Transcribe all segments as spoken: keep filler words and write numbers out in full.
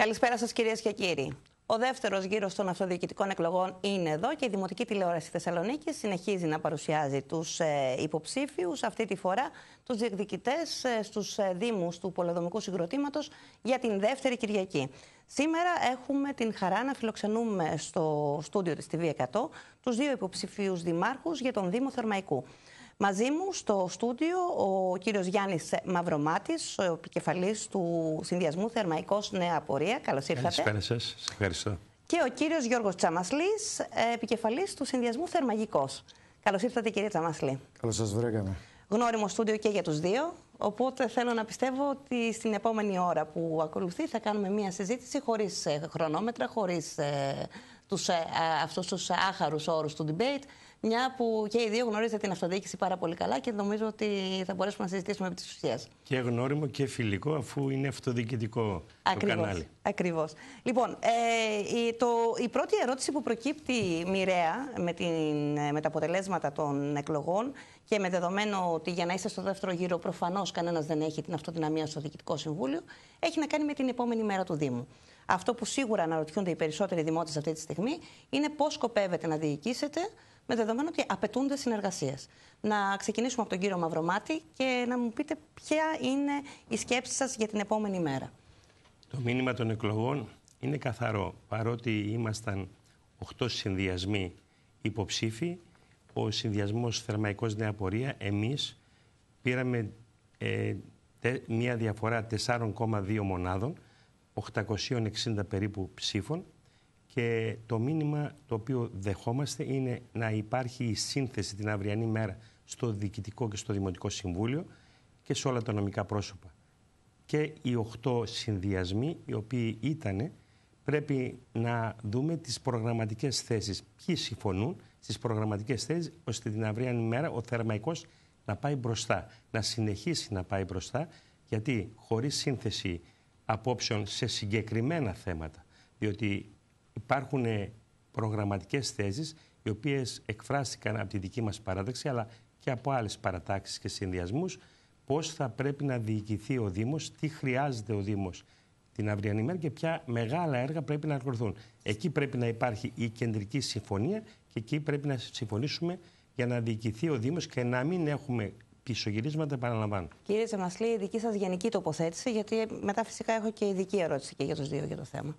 Καλησπέρα σας κυρίες και κύριοι. Ο δεύτερος γύρος των αυτοδιοικητικών εκλογών είναι εδώ και η Δημοτική Τηλεόραση Θεσσαλονίκης συνεχίζει να παρουσιάζει τους ε, υποψήφιους, αυτή τη φορά τους διεκδικητές ε, στους ε, Δήμους του Πολεοδομικού Συγκροτήματος για την δεύτερη Κυριακή. Σήμερα έχουμε την χαρά να φιλοξενούμε στο στούντιο της τι βι εκατό τους δύο υποψηφίους δημάρχους για τον Δήμο Θερμαϊκού. Μαζί μου στο στούντιο ο κύριος Γιάννης Μαυρομάτης, ο επικεφαλής του συνδυασμού Θερμαϊκός Νέα Πορεία. Καλώς ήρθατε. Καλησπέρα σας. Σας ευχαριστώ. Και ο κύριος Γιώργος Τσαμασλής, επικεφαλής του συνδυασμού Θερμαγικός. Καλώς ήρθατε κύριε Τσαμασλή. Καλώς σας βρήκαμε. Γνώριμο στούντιο και για τους δύο, οπότε θέλω να πιστεύω ότι στην επόμενη ώρα που ακολουθεί θα κάνουμε μία συζήτηση χωρίς χρονόμετρα, χωρίς ε, τους, ε, αυτούς τους άχαρους όρους του debate, μια που και οι δύο γνωρίζετε την αυτοδιοίκηση πάρα πολύ καλά και νομίζω ότι θα μπορέσουμε να συζητήσουμε επί της ουσίας. Και γνώριμο και φιλικό, αφού είναι αυτοδιοικητικό το κανάλι. Ακριβώς. Λοιπόν, ε, η, το, η πρώτη ερώτηση που προκύπτει μοιραία με, την, με τα αποτελέσματα των εκλογών και με δεδομένο ότι για να είστε στο δεύτερο γύρο προφανώς κανένας δεν έχει την αυτοδυναμία στο Διοικητικό Συμβούλιο, έχει να κάνει με την επόμενη μέρα του Δήμου. Αυτό που σίγουρα αναρωτιούνται οι περισσότεροι δημότες αυτή τη στιγμή είναι πώς σκοπεύετε να διοικήσετε, με δεδομένο ότι απαιτούνται συνεργασίες. Να ξεκινήσουμε από τον κύριο Μαυρομάτη και να μου πείτε ποια είναι η σκέψη σας για την επόμενη μέρα. Το μήνυμα των εκλογών είναι καθαρό. Παρότι ήμασταν οκτώ συνδυασμοί υποψήφοι, ο συνδυασμός Θερμαϊκός Νέα Πορεία, εμείς πήραμε ε, τε, μια διαφορά τεσσάρων κόμμα δύο μονάδων, οκτακόσιων εξήντα περίπου ψήφων, και το μήνυμα το οποίο δεχόμαστε είναι να υπάρχει η σύνθεση την αυριανή μέρα στο Διοικητικό και στο Δημοτικό Συμβούλιο και σε όλα τα νομικά πρόσωπα. Και οι οχτώ συνδυασμοί οι οποίοι ήτανε, πρέπει να δούμε τις προγραμματικές θέσεις. Ποιοι συμφωνούν στις προγραμματικές θέσεις, ώστε την αυριανή μέρα ο Θερμαϊκός να πάει μπροστά, να συνεχίσει να πάει μπροστά, γιατί χωρίς σύνθεση απόψεων σε συγκεκριμένα θέματα, διότι υπάρχουν προγραμματικές θέσεις οι οποίες εκφράστηκαν από τη δική μας παράδοξη αλλά και από άλλες παρατάξεις και συνδυασμούς, πώς θα πρέπει να διοικηθεί ο Δήμος, τι χρειάζεται ο Δήμος την αυριανή μέρα και ποια μεγάλα έργα πρέπει να ακολουθούν. Εκεί πρέπει να υπάρχει η κεντρική συμφωνία και εκεί πρέπει να συμφωνήσουμε για να διοικηθεί ο Δήμος και να μην έχουμε πισωγυρίσματα, επαναλαμβάνω. Κύριε Τσαμασλή, η δική σας γενική τοποθέτηση, γιατί μετά φυσικά έχω και ειδική ερώτηση και για τους δύο για το θέμα.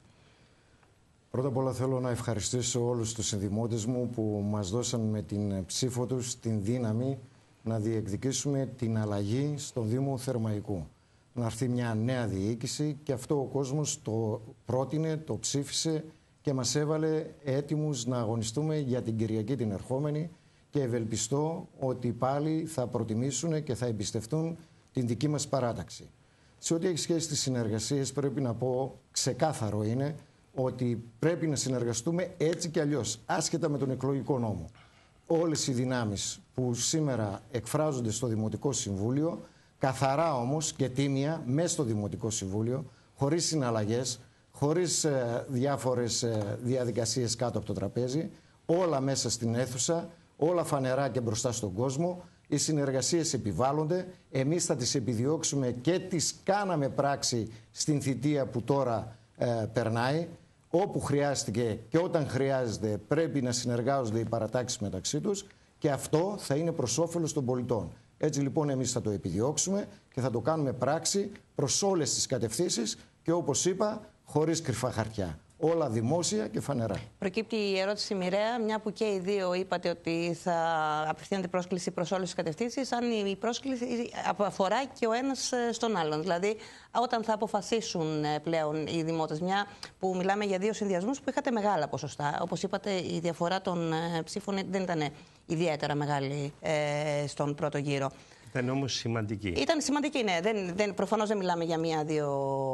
Πρώτα απ' όλα θέλω να ευχαριστήσω όλους τους συνδημότες μου που μας δώσαν με την ψήφο τους την δύναμη να διεκδικήσουμε την αλλαγή στο Δήμο Θερμαϊκού. Να έρθει μια νέα διοίκηση και αυτό ο κόσμος το πρότεινε, το ψήφισε και μας έβαλε έτοιμους να αγωνιστούμε για την Κυριακή την ερχόμενη και ευελπιστώ ότι πάλι θα προτιμήσουν και θα εμπιστευτούν την δική μας παράταξη. Σε ό,τι έχει σχέση στις συνεργασίες πρέπει να πω ξεκάθαρο είναι ότι πρέπει να συνεργαστούμε έτσι και αλλιώς, άσχετα με τον εκλογικό νόμο. Όλες οι δυνάμεις που σήμερα εκφράζονται στο Δημοτικό Συμβούλιο, καθαρά όμως και τίμια μέσα στο Δημοτικό Συμβούλιο, χωρίς συναλλαγές, χωρίς ε, διάφορες ε, διαδικασίες κάτω από το τραπέζι, όλα μέσα στην αίθουσα, όλα φανερά και μπροστά στον κόσμο. Οι συνεργασίες επιβάλλονται, εμείς θα τις επιδιώξουμε και τις κάναμε πράξη στην θητεία που τώρα ε, περνάει. Όπου χρειάστηκε και όταν χρειάζεται πρέπει να συνεργάζονται οι παρατάξεις μεταξύ τους και αυτό θα είναι προς όφελος των πολιτών. Έτσι λοιπόν εμείς θα το επιδιώξουμε και θα το κάνουμε πράξη προς όλες τις κατευθύνσεις και όπως είπα χωρίς κρυφά χαρτιά. Όλα δημόσια και φανερά. Προκύπτει η ερώτηση μοιραία, μια που και οι δύο είπατε ότι θα απευθύνεται πρόσκληση προς όλες τις κατευθύνσεις, αν η πρόσκληση αφορά και ο ένας στον άλλον. Δηλαδή, όταν θα αποφασίσουν πλέον οι δημότες, μια που μιλάμε για δύο συνδυασμούς που είχατε μεγάλα ποσοστά. Όπως είπατε, η διαφορά των ψήφων δεν ήταν ιδιαίτερα μεγάλη ε, στον πρώτο γύρο. Ήταν όμως σημαντική. Ήταν σημαντική, ναι. Δεν, δεν, προφανώς δεν μιλάμε για μία-δύο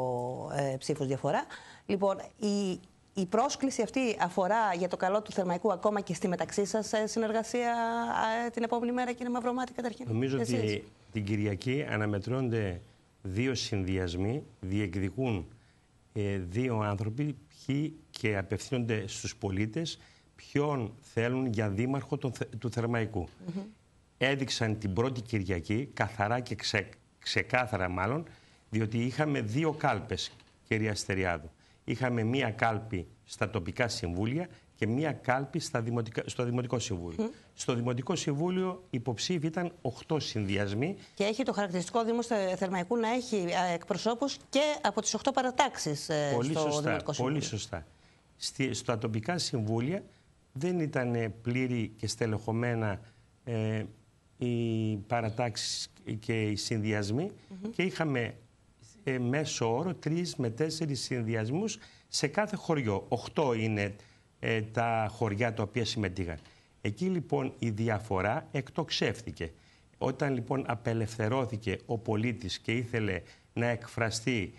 ε, ψήφους διαφορά. Λοιπόν, η, η πρόσκληση αυτή αφορά για το καλό του Θερμαϊκού ακόμα και στη μεταξύ σας συνεργασία ε, την επόμενη μέρα, κύριε Μαυρομάτη, καταρχήν. Νομίζω εσείς. ότι την Κυριακή αναμετρώνται δύο συνδυασμοί, διεκδικούν ε, δύο άνθρωποι ποιοι και απευθύνονται στους πολίτες ποιον θέλουν για δήμαρχο του, του Θερμαϊκού. Mm-hmm. Έδειξαν την πρώτη Κυριακή, καθαρά και ξε, ξεκάθαρα μάλλον, διότι είχαμε δύο κάλπες, κυρία Στεριάδου. είχαμε μία κάλπη στα τοπικά συμβούλια και μία κάλπη στα δημοτικά, στο Δημοτικό Συμβούλιο. Mm. Στο Δημοτικό Συμβούλιο υποψήφοι ήταν οκτώ συνδυασμοί. Και έχει το χαρακτηριστικό ο Δήμος Θερμαϊκού να έχει εκπροσώπους και από τις οκτώ παρατάξεις στο σωστά, Δημοτικό Συμβούλιο. Πολύ σωστά. Στη, στα τοπικά συμβούλια δεν ήταν πλήρη και στελεχωμένα ε, οι παρατάξεις και οι συνδυασμοί mm-hmm. και είχαμε ε, μέσο όρο τρεις με τέσσερις συνδυασμούς σε κάθε χωριό. Οχτώ είναι ε, τα χωριά τα οποία συμμετείχαν. Εκεί λοιπόν η διαφορά εκτοξεύθηκε. Όταν λοιπόν απελευθερώθηκε ο πολίτης και ήθελε να εκφραστεί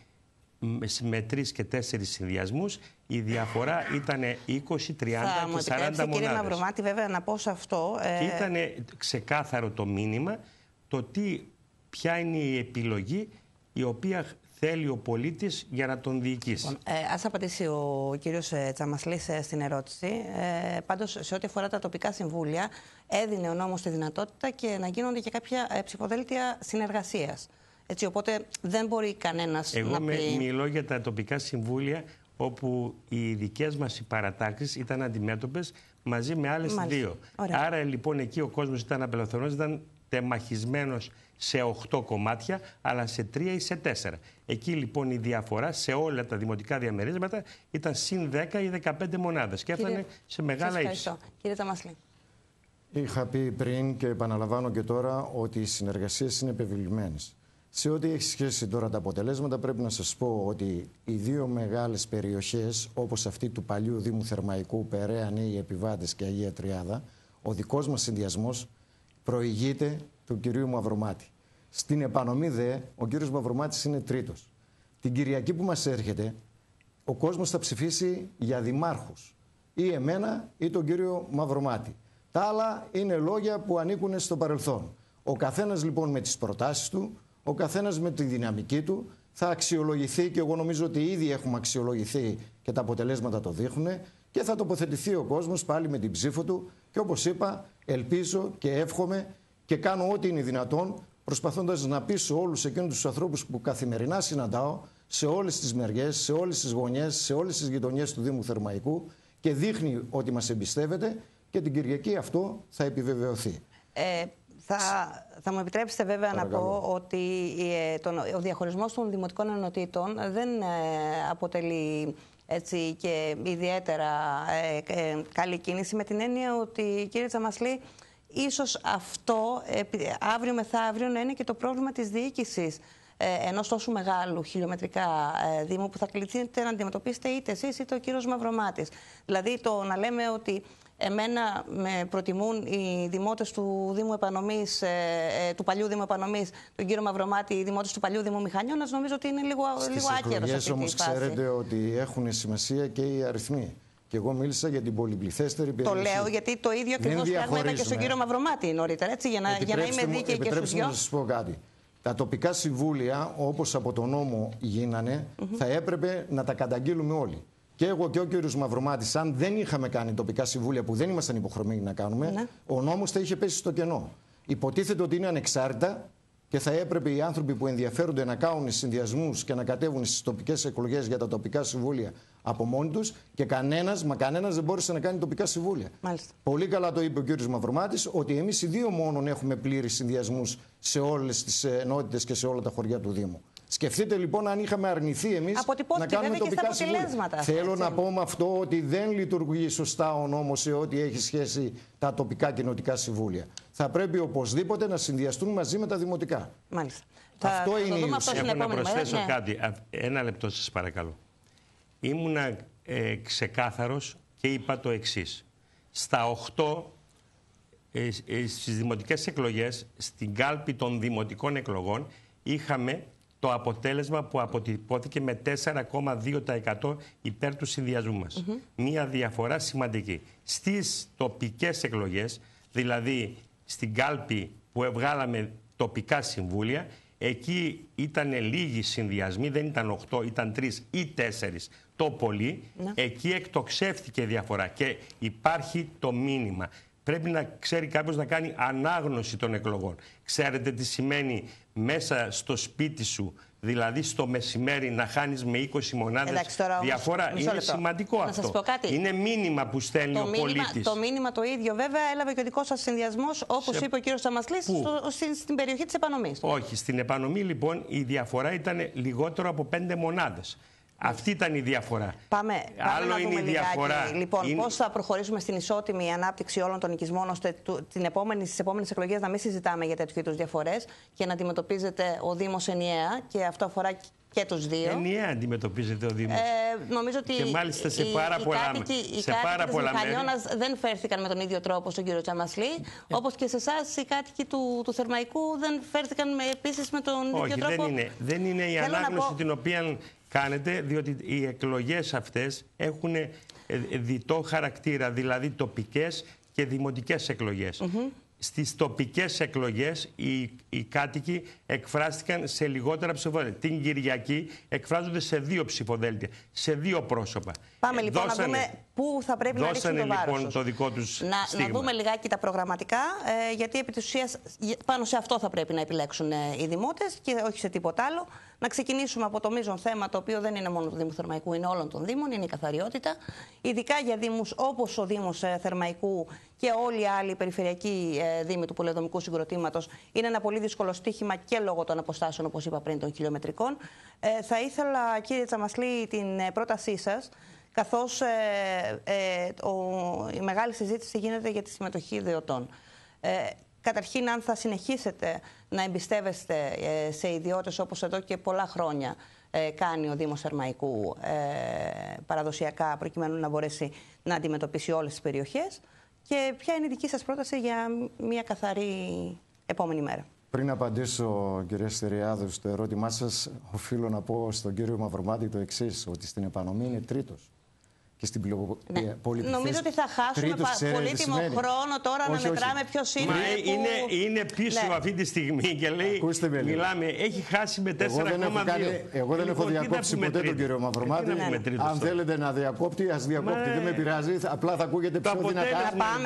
με τρεις και τέσσερις συνδυασμούς, η διαφορά ήταν είκοσι, τριάντα και σαράντα μονάδες. Κύριε Μαυρομάτη, βέβαια να πω σε αυτό... Ε... Και ήταν ξεκάθαρο το μήνυμα το τι, ποια είναι η επιλογή η οποία θέλει ο πολίτης για να τον διοικήσει. Λοιπόν, ε, ας απαντήσει ο κύριος Τσαμασλής στην ερώτηση. Ε, πάντως, σε ό,τι αφορά τα τοπικά συμβούλια, έδινε ο νόμος τη δυνατότητα και να γίνονται και κάποια ε, ψηφοδέλτια συνεργασίας. Έτσι, οπότε δεν μπορεί κανένας Εγώ να με, πει... μιλώ για τα τοπικά συμβούλια όπου οι δικές μας οι παρατάξεις ήταν αντιμέτωπες μαζί με άλλες Μάλιστα. δύο. Ωραία. Άρα λοιπόν εκεί ο κόσμος ήταν απελευθερώνος, ήταν τεμαχισμένος σε οκτώ κομμάτια, αλλά σε τρία ή σε τέσσερα. Εκεί λοιπόν η διαφορά σε όλα τα δημοτικά διαμερίσματα ήταν συν δέκα ή δεκαπέντε μονάδες και έφτανε Κύριε... σε μεγάλα ύψη. Κύριε Τσαμασλή. Είχα πει πριν και επαναλαμβάνω και τώρα ότι οι συνεργασίες είναι επιβλημένες. Σε ό,τι έχει σχέση τώρα τα αποτελέσματα, πρέπει να σας πω ότι οι δύο μεγάλες περιοχές, όπως αυτή του παλιού Δήμου Θερμαϊκού, Περαία, Νέοι Επιβάτες και Αγία Τριάδα, ο δικός μας συνδυασμός προηγείται του κυρίου Μαυρομάτη. Στην επανομή δε, ο κύριος Μαυρομάτης είναι τρίτος. Την Κυριακή που μας έρχεται, ο κόσμος θα ψηφίσει για δημάρχους. Ή εμένα ή τον κύριο Μαυρομάτη. Τα άλλα είναι λόγια που ανήκουν στο παρελθόν. Ο καθένας λοιπόν με τις προτάσεις του, ο καθένας με τη δυναμική του θα αξιολογηθεί και εγώ νομίζω ότι ήδη έχουμε αξιολογηθεί και τα αποτελέσματα το δείχνουν και θα τοποθετηθεί ο κόσμος πάλι με την ψήφο του και όπως είπα ελπίζω και εύχομαι και κάνω ό,τι είναι δυνατόν προσπαθώντας να πείσω όλους εκείνους τους ανθρώπους που καθημερινά συναντάω σε όλες τις μεριές, σε όλες τις γωνιές, σε όλες τις γειτονιές του Δήμου Θερμαϊκού και δείχνει ότι μας εμπιστεύεται και την Κυριακή αυτό θα επιβεβαιωθεί. Ε... Θα, θα μου επιτρέψετε βέβαια Παρακαλώ. να πω ότι ε, τον, ο διαχωρισμός των δημοτικών ενωτήτων δεν ε, αποτελεί έτσι, και ιδιαίτερα ε, ε, καλή κίνηση, με την έννοια ότι, κύριε Τσαμασλή, ίσως αυτό ε, αύριο μεθαύριο να είναι και το πρόβλημα της διοίκησης ε, ενός τόσο μεγάλου χιλιομετρικά ε, δήμου που θα κληθείτε να αντιμετωπίσετε είτε εσείς είτε ο κύριος Μαυρομάτης. Δηλαδή το να λέμε ότι εμένα με προτιμούν οι δημότες του Δήμου Επανομής, ε, ε, του παλιού Δήμου Επανομής, τον κύριο Μαυρομάτη, οι δημότες του παλιού Δήμου Μηχανιώνας, νομίζω ότι είναι λίγο, λίγο άκερο σε αυτή όμως τη φάση. Ξέρετε ότι έχουν σημασία και οι αριθμοί. Και εγώ μίλησα για την πολυπληθέστερη περιοχή. Το λέω γιατί το ίδιο ακριβώς πράγμα είπα και στον κύριο Μαυρομάτη νωρίτερα, έτσι, για να, για να είμαι δίκαιη και στους δυο. Επιτρέψτε μου να σας πω κάτι. Τα τοπικά συμβούλια, όπως από τον νόμο γίνανε, mm-hmm. θα έπρεπε να τα καταγγείλουμε όλοι. Και εγώ και ο κύριος Μαυρομάτης, αν δεν είχαμε κάνει τοπικά συμβούλια που δεν ήμασταν υποχρεωμένοι να κάνουμε, ναι. ο νόμος θα είχε πέσει στο κενό. Υποτίθεται ότι είναι ανεξάρτητα και θα έπρεπε οι άνθρωποι που ενδιαφέρονται να κάνουν συνδυασμούς και να κατέβουν στις τοπικές εκλογές για τα τοπικά συμβούλια από μόνοι τους και κανένας, μα κανένας δεν μπόρεσε να κάνει τοπικά συμβούλια. Μάλιστα. Πολύ καλά το είπε ο κύριος Μαυρομάτης ότι εμείς οι δύο μόνον έχουμε πλήρεις συνδυασμούς σε όλες τις ενότητες και σε όλα τα χωριά του Δήμου. Σκεφτείτε λοιπόν αν είχαμε αρνηθεί εμείς να κάνουμε τοπικά συμβούλια. Θέλω έτσι. να πω με αυτό ότι δεν λειτουργεί σωστά ο νόμος σε ό,τι έχει σχέση τα τοπικά κοινοτικά συμβούλια. Θα πρέπει οπωσδήποτε να συνδυαστούν μαζί με τα δημοτικά. Μάλιστα. Αυτό θα είναι η ουσία. Έχω να προσθέσω ναι. κάτι. Ένα λεπτό σας παρακαλώ. Ήμουνα ε, ξεκάθαρος και είπα το εξής. Στα οκτώ ε, ε, στις δημοτικές εκλογές, στην κάλπη των δημοτικών εκλογών, είχαμε το αποτέλεσμα που αποτυπώθηκε με τέσσερα κόμμα δύο τοις εκατό υπέρ του συνδυασμού μας. Mm-hmm. Μία διαφορά σημαντική. Στις τοπικές εκλογές, δηλαδή στην κάλπη που βγάλαμε τοπικά συμβούλια, εκεί ήταν λίγοι συνδυασμοί, δεν ήταν οκτώ, ήταν τρεις ή τέσσερις το πολύ. Mm-hmm. Εκεί εκτοξεύτηκε η διαφορά και υπάρχει το μήνυμα. Πρέπει να ξέρει κάποιος να κάνει ανάγνωση των εκλογών. Ξέρετε τι σημαίνει μέσα στο σπίτι σου Δηλαδή στο μεσημέρι να χάνεις με είκοσι μονάδες διαφορά. Είναι λεπτό. σημαντικό να αυτό. Σας πω κάτι. Είναι μήνυμα που στέλνει το ο μήνυμα, πολίτης. Το μήνυμα το ίδιο βέβαια έλαβε και ο δικός σας συνδυασμός, όπως Σε... είπε ο κύριος Τσαμασλής, στο, στην, στην περιοχή της επανομής. Όχι, στην επανομή λοιπόν η διαφορά ήταν λιγότερο από πέντε μονάδες. Αυτή ήταν η διαφορά. Πάμε, πάμε Άλλο να είναι δούμε η διαφορά. Λιγάκι. Λοιπόν, είναι... πώς θα προχωρήσουμε στην ισότιμη ανάπτυξη όλων των οικισμών, ώστε την επόμενη, στις επόμενες εκλογές να μην συζητάμε για τέτοιου είδους διαφορές και να αντιμετωπίζεται ο Δήμος ενιαία, και αυτό αφορά και τους δύο. Ενιαία αντιμετωπίζεται ο Δήμος. Ε, νομίζω ότι και μάλιστα σε πάρα πολλά, οι κάτοικοι, σε οι κάτοικοι πάρα της πολλά Μηχανιώνας δεν φέρθηκαν με τον ίδιο τρόπο στον κύριο Τσαμασλή, ε. όπως και σε εσάς οι κάτοικοι του, του Θερμαϊκού δεν φέρθηκαν με, επίσης με τον Όχι, ίδιο τρόπο. Δεν είναι, δεν είναι η Θέλω ανάγνωση πω... την οποία κάνετε, διότι οι εκλογές αυτές έχουν διτό χαρακτήρα, δηλαδή τοπικές και δημοτικές εκλογές. Mm-hmm. Στις τοπικές εκλογές οι, οι κάτοικοι εκφράστηκαν σε λιγότερα ψηφοδέλτια. Την Κυριακή εκφράζονται σε δύο ψηφοδέλτια, σε δύο πρόσωπα. Πάμε λοιπόν δώσανε, να δούμε πού θα πρέπει να ρίξουν το βάρος λοιπόν το δικό τους να, στίγμα. Να δούμε λιγάκι τα προγραμματικά, ε, γιατί επί της ουσίας πάνω σε αυτό θα πρέπει να επιλέξουν ε, οι δημότες και όχι σε τίποτα άλλο. Να ξεκινήσουμε από το μείζον θέμα, το οποίο δεν είναι μόνο του Δήμου Θερμαϊκού, είναι όλων των Δήμων, είναι η καθαριότητα. Ειδικά για Δήμους όπως ο Δήμος ε, Θερμαϊκού και όλοι οι άλλοι περιφερειακοί ε, Δήμοι του πολεοδομικού συγκροτήματος, είναι ένα πολύ δύσκολο στίχημα και λόγω των αποστάσεων, όπως είπα πριν, των χιλιομετρικών. Ε, θα ήθελα, κύριε Τσαμασλή, την ε, πρότασή σας, καθώς ε, ε, ο, η μεγάλη συζήτηση γίνεται για τη συμμετοχή ιδιωτών. Ε, καταρχήν, αν θα συνεχίσετε να εμπιστεύεστε ε, σε ιδιώτες, όπως εδώ και πολλά χρόνια ε, κάνει ο Δήμος Θερμαϊκού ε, παραδοσιακά, προκειμένου να μπορέσει να αντιμετωπίσει όλες τις περιοχές, και ποια είναι η δική σας πρόταση για μια καθαρή επόμενη μέρα. Πριν απαντήσω, κυρία Στεριάδου, στο ερώτημά σας, οφείλω να πω στον κύριο Μαυρομάτη το εξής, ότι στην επανομή είναι τρίτος. Και στην ναι. πολυπληθής. Νομίζω ότι θα χάσουμε πα... πολύτιμο χρόνο τώρα όχι, να μετράμε ποιος είναι. Μα που... είναι, είναι πίσω ναι. αυτή τη στιγμή και λέει, με, μιλάμε, έχει χάσει με τέσσερα κόμμα δύο. Εγώ δεν έχω διακόψει ποτέ τον κύριο Μαυρομάτη. Αν θέλετε να διακόπτει, ας διακόπτει. Δεν με πειράζει, απλά θα ακούγεται πιο δυνατά.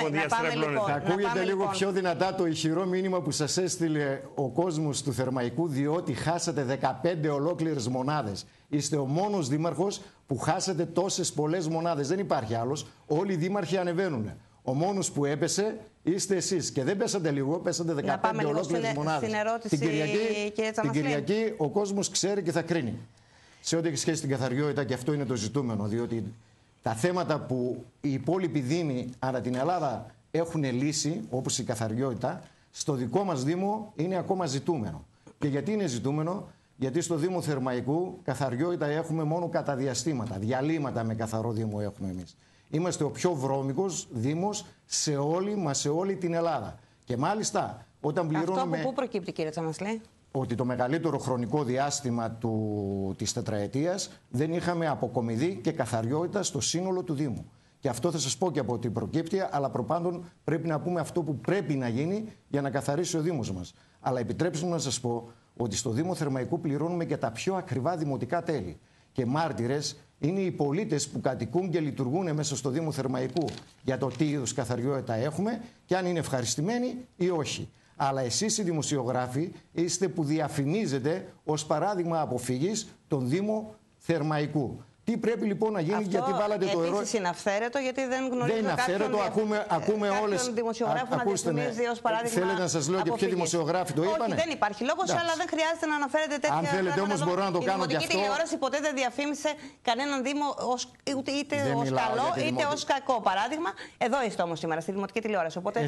Θα ακούγεται λίγο πιο δυνατά το ηχηρό μήνυμα που σας έστειλε ο κόσμος του Θερμαϊκού, διότι χάσατε δεκαπέντε ολόκληρες μονάδες. Είστε ο μόνος δήμαρχος που χάσατε τόσες πολλές μονάδες. Δεν υπάρχει άλλος. Όλοι οι δήμαρχοι ανεβαίνουν. Ο μόνος που έπεσε είστε εσείς. Και δεν πέσατε λίγο, πέσατε δεκαπέντε ολόκληρες μονάδες. Στην ερώτηση, την Κυριακή, την Κυριακή ο κόσμος ξέρει και θα κρίνει. Σε ό,τι έχει σχέση στην καθαριότητα, και αυτό είναι το ζητούμενο. Διότι τα θέματα που οι υπόλοιποι δήμοι ανά την Ελλάδα έχουν λύσει, όπως η καθαριότητα, στο δικό μας Δήμο είναι ακόμα ζητούμενο. Και γιατί είναι ζητούμενο? Γιατί στο Δήμο Θερμαϊκού καθαριότητα έχουμε μόνο κατά διαστήματα. Διαλύματα με καθαρό Δήμο έχουμε εμείς. Είμαστε ο πιο βρώμικος Δήμος σε όλη, μα σε όλη την Ελλάδα. Και μάλιστα όταν πληρώνουμε... Αυτό από πού προκύπτει, κύριε Τσαμασλή? Ότι το μεγαλύτερο χρονικό διάστημα του, της τετραετίας δεν είχαμε αποκομιδή και καθαριότητα στο σύνολο του Δήμου. Και αυτό θα σας πω και από την προκύπτει, αλλά προπάντων πρέπει να πούμε αυτό που πρέπει να γίνει για να καθαρίσει ο Δήμος μας. Αλλά επιτρέψτε μου να σας πω ότι στο Δήμο Θερμαϊκού πληρώνουμε και τα πιο ακριβά δημοτικά τέλη. Και μάρτυρες είναι οι πολίτες που κατοικούν και λειτουργούν μέσα στο Δήμο Θερμαϊκού για το τι είδους καθαριότητα έχουμε και αν είναι ευχαριστημένοι ή όχι. Αλλά εσείς οι δημοσιογράφοι είστε που διαφημίζετε ως παράδειγμα αποφυγής τον Δήμο Θερμαϊκού. Τι πρέπει λοιπόν να γίνει, αυτό γιατί βάλατε το ερώτημα. Επίσης είναι αυθαίρετο, γιατί δεν γνωρίζω. Δεν είναι αυθαίρετο, ακούμε, ακούμε όλες. Δημοσιογράφου να διαφημίζει ως παράδειγμα. Θέλετε να σας λέω και ποιοι δημοσιογράφοι το είπανε? Όχι, δεν υπάρχει λόγος, αλλά δεν χρειάζεται να αναφέρετε τέτοια. Αν θέλετε όμως μπορώ να το κάνω και αυτό. Η τηλεόραση ποτέ δεν διαφήμισε κανέναν Δήμο ως, είτε ως καλό είτε ως κακό παράδειγμα. Εδώ είστε όμως σήμερα στη δημοτική τηλεόραση. Οπότε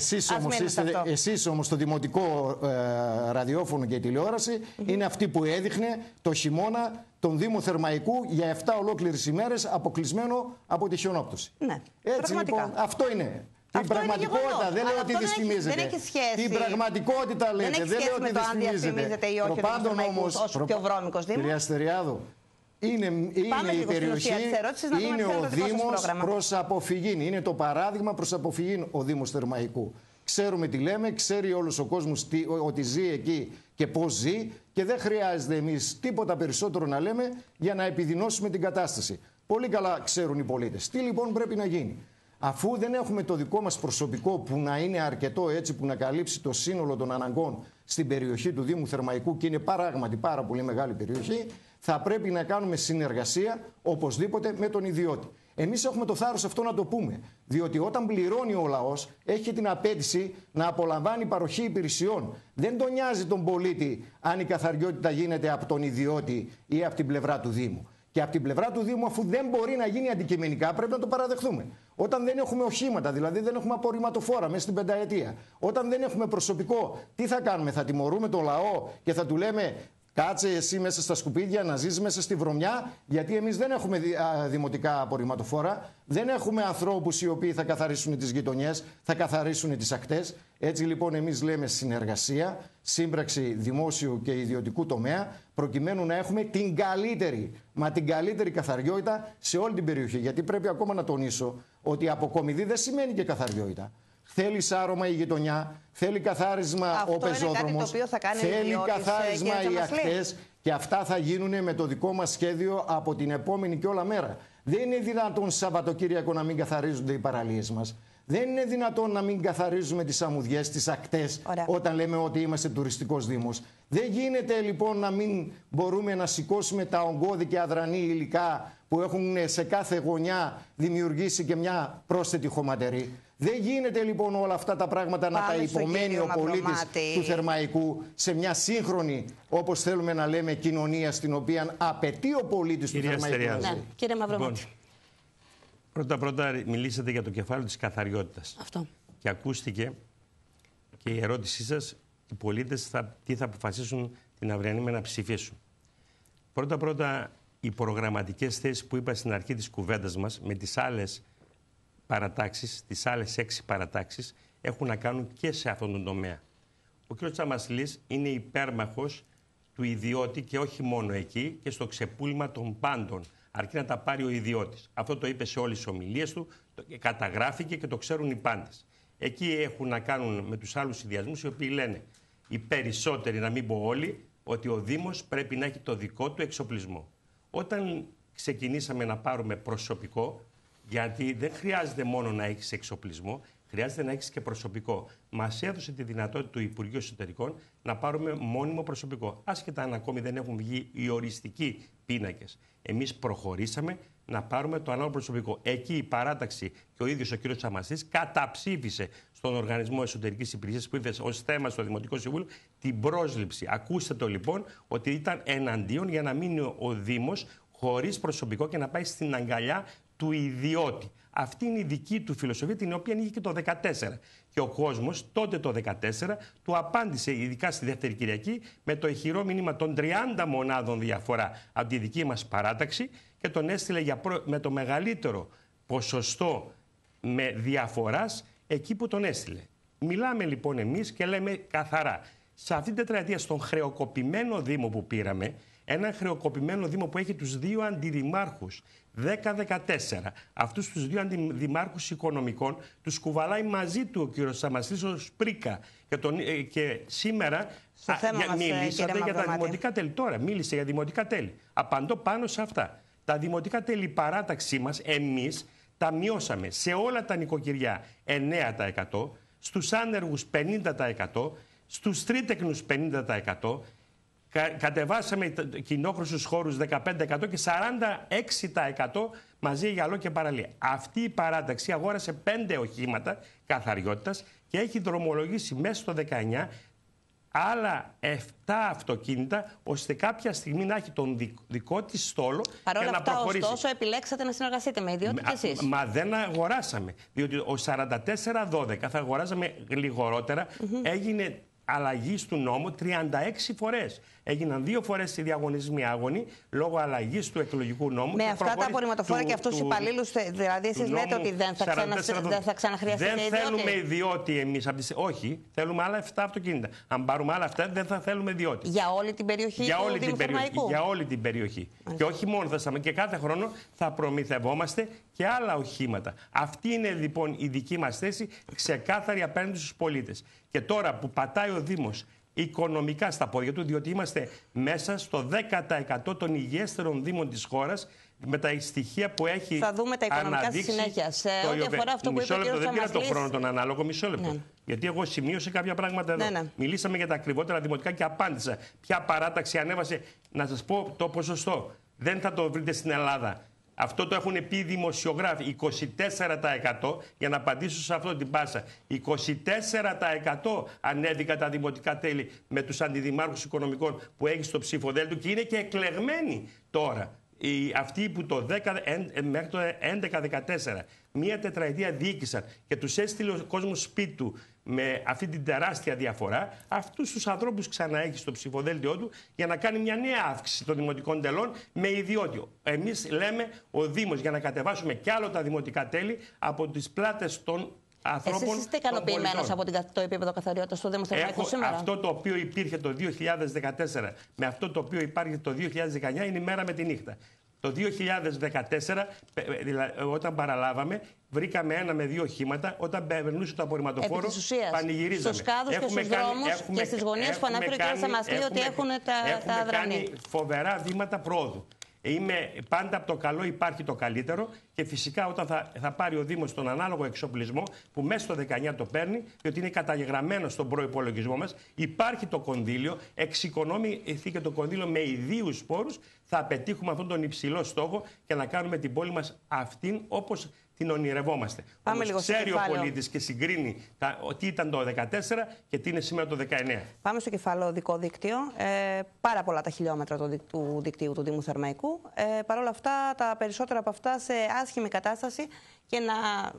εσείς όμως το δημοτικό ραδιόφωνο και η τηλεόραση είναι αυτή που έδειχνε το χειμώνα τον Δήμο Θερμαϊκού για επτά ολόκληρες ημέρες αποκλεισμένο από τη χιονόπτωση. Ναι, έτσι λοιπόν, αυτό είναι. Την πραγματικότητα, δεν λέω ότι δυσφημίζεται. Δεν έχει σχέση. Την πραγματικότητα λέτε, δεν, δεν λέω ότι δυσφημίζεται. Ή όχι Προπάντων όμως, ως πιο βρώμικος Δήμος. Κυρία Στεριάδου, είναι, είναι η περιοχή, είναι ο Δήμος προς αποφυγή. Είναι το παράδειγμα προς αποφυγή ο Δήμος Θερμαϊκού. Ξέρουμε τι λέμε, ξέρει όλος ο κόσμος τι, ότι ζει εκεί και πώς ζει και δεν χρειάζεται εμείς τίποτα περισσότερο να λέμε για να επιδεινώσουμε την κατάσταση. Πολύ καλά ξέρουν οι πολίτες. Τι λοιπόν πρέπει να γίνει? Αφού δεν έχουμε το δικό μας προσωπικό που να είναι αρκετό έτσι που να καλύψει το σύνολο των αναγκών στην περιοχή του Δήμου Θερμαϊκού, και είναι πράγματι πάρα πολύ μεγάλη περιοχή, θα πρέπει να κάνουμε συνεργασία οπωσδήποτε με τον ιδιώτη. Εμείς έχουμε το θάρρος αυτό να το πούμε, διότι όταν πληρώνει ο λαός έχει την απέτηση να απολαμβάνει παροχή υπηρεσιών. Δεν τον νοιάζει τον πολίτη αν η καθαριότητα γίνεται από τον ιδιώτη ή από την πλευρά του Δήμου. Και από την πλευρά του Δήμου, αφού δεν μπορεί να γίνει αντικειμενικά, πρέπει να το παραδεχθούμε. Όταν δεν έχουμε οχήματα, δηλαδή δεν έχουμε απορριμματοφόρα μέσα στην πενταετία, όταν δεν έχουμε προσωπικό, τι θα κάνουμε? Θα τιμωρούμε τον λαό και θα του λέμε κάτσε εσύ μέσα στα σκουπίδια να ζεις μέσα στη βρωμιά, γιατί εμείς δεν έχουμε δημοτικά απορριμματοφόρα, δεν έχουμε ανθρώπους οι οποίοι θα καθαρίσουν τις γειτονιές, θα καθαρίσουν τις ακτές. Έτσι λοιπόν εμείς λέμε συνεργασία, σύμπραξη δημόσιου και ιδιωτικού τομέα, προκειμένου να έχουμε την καλύτερη, μα την καλύτερη καθαριότητα σε όλη την περιοχή. Γιατί πρέπει ακόμα να τονίσω ότι αποκομιδή δεν σημαίνει και καθαριότητα. Θέλει σάρωμα η γειτονιά, θέλει καθάρισμα αυτό ο πεζόδρομος, θέλει καθάρισμα οι ακτές, και αυτά θα γίνουν με το δικό μας σχέδιο από την επόμενη και όλα μέρα. Δεν είναι δυνατόν Σαββατοκύριακο να μην καθαρίζονται οι παραλίες μας. Δεν είναι δυνατόν να μην καθαρίζουμε τις αμμουδιές, τις ακτές, Ωραία. όταν λέμε ότι είμαστε τουριστικός δήμος. Δεν γίνεται λοιπόν να μην μπορούμε να σηκώσουμε τα ογκώδη και αδρανή υλικά που έχουν σε κάθε γωνιά δημιουργήσει και μια πρόσθετη χωματερή. Δεν γίνεται λοιπόν όλα αυτά τα πράγματα Πάμε να τα υπομένει ο πολίτης του Θερμαϊκού σε μια σύγχρονη, όπως θέλουμε να λέμε, κοινωνία στην οποία απαιτεί ο πολίτης του Θερμαϊκού. Ναι, κύριε Μαυρομάτη. Πρώτα-πρώτα μιλήσατε για το κεφάλαιο της καθαριότητας. Αυτό. Και ακούστηκε και η ερώτησή σας, οι πολίτες θα, τι θα αποφασίσουν την αυριανή με να ψηφίσουν. Πρώτα-πρώτα, οι προγραμματικές θέσεις που είπα στην αρχή της κουβέντας μας με τις άλλες παρατάξεις, τις άλλες έξι παρατάξεις, έχουν να κάνουν και σε αυτόν τον τομέα. Ο κ. Τσαμασλής είναι υπέρμαχος του ιδιώτη και όχι μόνο εκεί, και στο ξεπούλημα των πάντων, αρκεί να τα πάρει ο ιδιώτης. Αυτό το είπε σε όλες τις ομιλίες του, καταγράφηκε και το ξέρουν οι πάντες. Εκεί έχουν να κάνουν με τους άλλους συνδυασμούς, οι οποίοι λένε, οι περισσότεροι, να μην πω όλοι, ότι ο Δήμος πρέπει να έχει το δικό του εξοπλισμό. Όταν ξεκινήσαμε να πάρουμε προσωπικό, γιατί δεν χρειάζεται μόνο να έχεις εξοπλισμό, χρειάζεται να έχεις και προσωπικό. Μας έδωσε τη δυνατότητα του Υπουργείου Εσωτερικών να πάρουμε μόνιμο προσωπικό. Άσχετα αν ακόμη δεν έχουν βγει οι οριστικοί πίνακες. Εμείς προχωρήσαμε να πάρουμε το ανάλογο προσωπικό. Εκεί η παράταξη και ο ίδιος ο κ. Τσαμασλής καταψήφισε στον Οργανισμό Εσωτερικής Υπηρεσίας που ήρθε ως θέμα στο Δημοτικό Συμβούλιο την πρόσληψη. Ακούστε το λοιπόν ότι ήταν εναντίον για να μείνει ο Δήμος χωρίς προσωπικό και να πάει στην αγκαλιά του ιδιώτη. Αυτή είναι η δική του φιλοσοφία, την οποία είχε και το δύο χιλιάδες δεκατέσσερα. Και ο κόσμος τότε το δύο χιλιάδες δεκατέσσερα του απάντησε, ειδικά στη δεύτερη Κυριακή, με το ηχηρό μήνυμα των τριάντα μονάδων διαφορά από τη δική μας παράταξη, και τον έστειλε για προ... με το μεγαλύτερο ποσοστό με διαφοράς εκεί που τον έστειλε. Μιλάμε λοιπόν εμείς και λέμε καθαρά, σε αυτή την τετραετία στον χρεοκοπημένο Δήμο που πήραμε, ένα χρεοκοπημένο Δήμο που έχει τους δύο αντιδημάρχους, δέκα δεκατέσσερα. Αυτούς τους δύο αντιδημάρχους οικονομικών τους κουβαλάει μαζί του ο κύριος Τσαμασλής ως πρίκα. Και, τον, και σήμερα α, για, μίλησατε για τα δημοτικά τέλη. Τώρα μίλησε για δημοτικά τέλη. Απαντώ πάνω σε αυτά. Τα δημοτικά τέλη, η παράταξή μας, εμείς τα μειώσαμε σε όλα τα νοικοκυριά εννέα τοις εκατό, στους άνεργους πενήντα τοις εκατό, στους τρίτεκνους πενήντα τοις εκατό, Κα, κατεβάσαμε κοινόχρηστους χώρους δεκαπέντε τοις εκατό και σαράντα έξι τοις εκατό μαζί για άλλο και παραλία. Αυτή η παράταξη αγόρασε πέντε οχήματα καθαριότητας και έχει δρομολογήσει μέσα στο δεκαεννιά άλλα επτά αυτοκίνητα, ώστε κάποια στιγμή να έχει τον δικό, δικό της στόλο Παρ' όλα και να αυτά, προχωρήσει. Ωστόσο, επιλέξατε να συνεργαστείτε με ιδιώτη και εσείς. Μα δεν αγοράσαμε. Διότι ο σαράντα τέσσερα δώδεκα θα αγοράζαμε λιγορότερα. Mm-hmm. Έγινε αλλαγής του νόμου τριάντα έξι φορές. Έγιναν δύο φορές οι διαγωνισμοί άγωνοι λόγω αλλαγής του εκλογικού νόμου. Με αυτά τα απορριμματοφόρα και αυτούς τους υπαλλήλους, δηλαδή εσείς λέτε ότι δεν θα, ξανα... δεν θα ξαναχρειαστείτε δεν ιδιώτη. Δεν θέλουμε ιδιώτη εμείς. Όχι, θέλουμε άλλα επτά αυτοκίνητα. Αν πάρουμε άλλα αυτά, δεν θα θέλουμε ιδιώτη. Για όλη την περιοχή για του όλη Δήμου την περιοχή, Θερμαϊκού. Για όλη την περιοχή. Μάλιστα. Και όχι μόνο θα σταματήσουμε. Και κάθε χρόνο θα προμηθευόμαστε και άλλα οχήματα. Αυτή είναι λοιπόν η δική μας θέση, ξεκάθαρη απέναντι στους πολίτες. Και τώρα που πατάει ο Δήμος οικονομικά στα πόδια του, διότι είμαστε μέσα στο δέκα τοις εκατό των υγιέστερων δήμων της χώρας, με τα στοιχεία που έχει θα δούμε τα οικονομικά στη αναδείξει. συνέχεια. Σε το ό,τι αφορά αυτό που μισό είπε ο λεπτό, κ. δεν πήρα τον Σαμασλής. χρόνο τον ανάλογο, μισό λεπτό. Ναι. Γιατί εγώ σημείωσα κάποια πράγματα εδώ. Ναι, ναι. Μιλήσαμε για τα ακριβότερα δημοτικά και απάντησα. Ποια παράταξη ανέβασε, να σας πω το ποσοστό. Δεν θα το βρείτε στην Ελλάδα. Αυτό το έχουν πει οι δημοσιογράφοι. είκοσι τέσσερα τοις εκατό, για να απαντήσω σε αυτό την πάσα. είκοσι τέσσερα τοις εκατό ανέβηκαν τα δημοτικά τέλη με τους αντιδημάρχους οικονομικών που έχει στο ψηφοδέλτιο και είναι και εκλεγμένοι τώρα. Οι, αυτοί που το δέκα, εν, μέχρι το έντεκα δεκατέσσερα μία τετραετία διοίκησαν και τους έστειλε ο κόσμος σπίτι του με αυτή την τεράστια διαφορά, αυτούς τους ανθρώπους ξαναέχει στο ψηφοδέλτιό του για να κάνει μια νέα αύξηση των δημοτικών τελών με ιδιότιο. Εμείς λέμε ο Δήμος για να κατεβάσουμε κι άλλο τα δημοτικά τέλη από τις πλάτες των ανθρώπων. Εσείς είστε ικανοποιημένος από το επίπεδο καθαριότητας στο Δήμο Θερμαϊκού σήμερα? Αυτό το οποίο υπήρχε το δύο χιλιάδες δεκατέσσερα με αυτό το οποίο υπάρχει το δύο χιλιάδες δεκαεννιά είναι η μέρα με τη νύχτα. Το δύο χιλιάδες δεκατέσσερα, δηλαδή, όταν παραλάβαμε, βρήκαμε ένα με δύο οχήματα. Όταν περνούσε το απορριμματοφόρο, πανηγυρίζαμε. Στους κάδους και στους δρόμους και στις γωνίες που αναφέρει ο κ. Σαμασλή ότι έχουν τα αδρανή. Έχουμε κάνει φοβερά βήματα πρόοδου. Είμαι πάντα από το καλό υπάρχει το καλύτερο και φυσικά όταν θα, θα πάρει ο Δήμος τον ανάλογο εξοπλισμό που μέσα στο δεκαεννιά το παίρνει, διότι είναι καταγεγραμμένο στον προϋπολογισμό μας, υπάρχει το κονδύλιο, εξοικονομηθεί και το κονδύλιο με ιδίους πόρους, θα πετύχουμε αυτόν τον υψηλό στόχο και να κάνουμε την πόλη μας αυτήν όπως την ονειρευόμαστε. Πάμε Όμως ξέρει ο πολίτης και συγκρίνει τα, τι ήταν το δύο χιλιάδες δεκατέσσερα και τι είναι σήμερα το δύο χιλιάδες δεκαεννιά. Πάμε στο κεφάλαιο οδικό δίκτυο. Ε, πάρα πολλά τα χιλιόμετρα του, του δικτύου του Δήμου Θερμαϊκού. Ε, Παρ' όλα αυτά, τα περισσότερα από αυτά σε άσχημη κατάσταση και να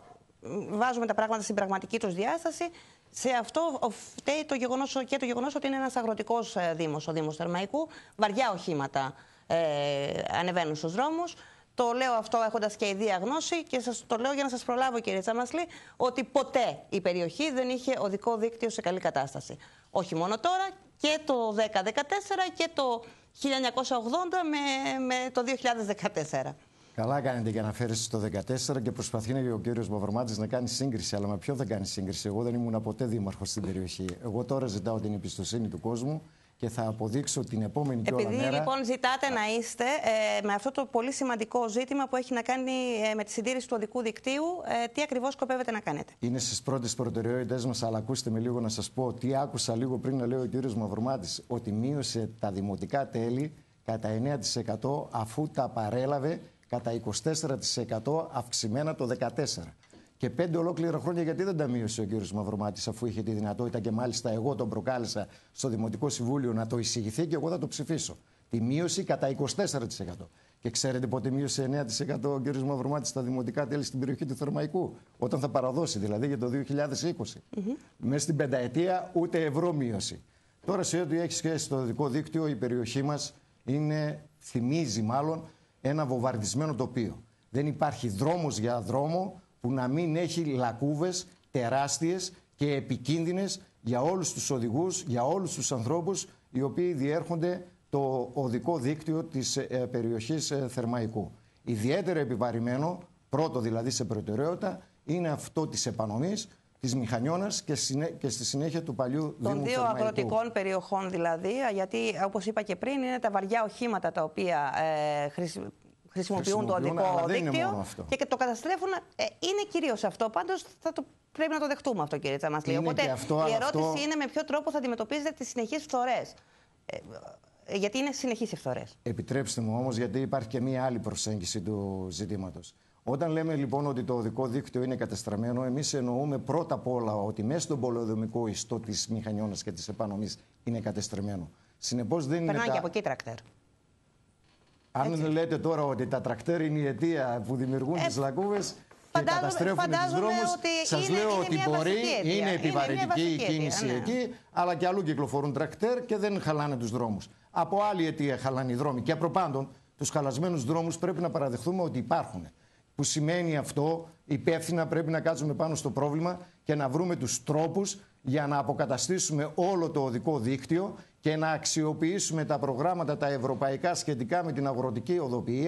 βάζουμε τα πράγματα στην πραγματική τους διάσταση. Σε αυτό φταίει το γεγονός, και το γεγονός ότι είναι ένας αγροτικός δήμος, ο Δήμος Θερμαϊκού. Βαριά οχήματα ε, ανεβαίνουν στους δρόμους. Το λέω αυτό έχοντας και ιδία γνώση και σας το λέω για να σας προλάβω, κύριε Τσαμασλή, ότι ποτέ η περιοχή δεν είχε οδικό δίκτυο σε καλή κατάσταση. Όχι μόνο τώρα, και το δέκα δεκατέσσερα και το χίλια εννιακόσια ογδόντα με, με το δύο χιλιάδες δεκατέσσερα. Καλά κάνετε και αναφέρεστε στο δεκατέσσερα και προσπαθεί ο κύριος Μαυρομάτης να κάνει σύγκριση. Αλλά με ποιο δεν κάνει σύγκριση? Εγώ δεν ήμουν ποτέ δήμαρχος στην περιοχή. Εγώ τώρα ζητάω την εμπιστοσύνη του κόσμου και θα αποδείξω την επόμενη κιόλα μέρα. Επειδή λοιπόν ζητάτε να είστε ε, με αυτό το πολύ σημαντικό ζήτημα που έχει να κάνει ε, με τη συντήρηση του οδικού δικτύου, ε, τι ακριβώς σκοπεύετε να κάνετε? Είναι στις πρώτες προτεραιότητες μας, αλλά ακούστε με λίγο να σας πω τι άκουσα λίγο πριν να λέει ο κύριος Μαυρομάτης, ότι μείωσε τα δημοτικά τέλη κατά εννέα τοις εκατό αφού τα παρέλαβε κατά είκοσι τέσσερα τοις εκατό αυξημένα το δεκατέσσερα. Και πέντε ολόκληρα χρόνια γιατί δεν τα μείωσε ο κύριος Μαυρομάτης, αφού είχε τη δυνατότητα και μάλιστα εγώ τον προκάλεσα στο Δημοτικό Συμβούλιο να το εισηγηθεί και εγώ θα το ψηφίσω. Τη μείωση κατά είκοσι τέσσερα τοις εκατό. Και ξέρετε πότε μείωσε εννέα τοις εκατό ο κύριος Μαυρομάτης στα δημοτικά τέλη στην περιοχή του Θερμαϊκού? Όταν θα παραδώσει, δηλαδή για το δύο χιλιάδες είκοσι. Mm-hmm. Μέσα στην πενταετία ούτε ευρώ μείωση. Τώρα σε ό,τι έχει σχέση στο οδικό δίκτυο, η περιοχή μας είναι, θυμίζει μάλλον, ένα βομβαρδισμένο τοπίο. Δεν υπάρχει δρόμος για δρόμο που να μην έχει λακκούβες τεράστιες και επικίνδυνες για όλους τους οδηγούς, για όλους τους ανθρώπους οι οποίοι διέρχονται το οδικό δίκτυο της ε, περιοχής ε, Θερμαϊκού. Ιδιαίτερα επιβαρημένο, πρώτο δηλαδή σε προτεραιότητα, είναι αυτό της επανομής, της Μηχανιώνας και, συνέ... και στη συνέχεια του παλιού Δήμου Θερμαϊκού. Των δύο αγροτικών περιοχών δηλαδή, γιατί όπως είπα και πριν είναι τα βαριά οχήματα τα οποία ε, χρησι... χρησιμοποιούν το οδικό δίκτυο και, και το καταστρέφουν. Ε, είναι κυρίως αυτό. Πάντως θα το, πρέπει να το δεχτούμε αυτό, κύριε Τσαμασλή. Οπότε αυτό, η ερώτηση αυτό... είναι με ποιο τρόπο θα αντιμετωπίζετε τις συνεχείς φθορές. Ε, γιατί είναι συνεχείς οι φθορές. Επιτρέψτε μου όμως, γιατί υπάρχει και μία άλλη προσέγγιση του ζητήματος. Όταν λέμε λοιπόν ότι το οδικό δίκτυο είναι κατεστραμμένο, εμείς εννοούμε πρώτα απ' όλα ότι μέσα στον πολεοδομικό ιστό της Μηχανιώνας και της επανομής είναι κατεστραμμένο. Συνεπώς δεν Περνάνε είναι. και τα... από εκεί τρακτέρ. Αν έτσι λέτε τώρα ότι τα τρακτέρ είναι η αιτία που δημιουργούν ε, τις λακκούβες και καταστρέφουν τους δρόμους, σας είναι, λέω είναι ότι μπορεί, αιτία. είναι επιβαρυντική είναι η κίνηση αιτία, ναι. εκεί, αλλά και αλλού κυκλοφορούν τρακτέρ και δεν χαλάνε τους δρόμους. Από άλλη αιτία χαλάνε οι δρόμοι. Και προπάντων, τους χαλασμένους δρόμους πρέπει να παραδεχθούμε ότι υπάρχουν. Που σημαίνει αυτό, υπεύθυνα πρέπει να κάτσουμε πάνω στο πρόβλημα και να βρούμε τους τρόπους για να αποκαταστήσουμε όλο το οδικό δίκτυο και να αξιοποιήσουμε τα προγράμματα τα ευρωπαϊκά σχετικά με την αγροτική οδοποιία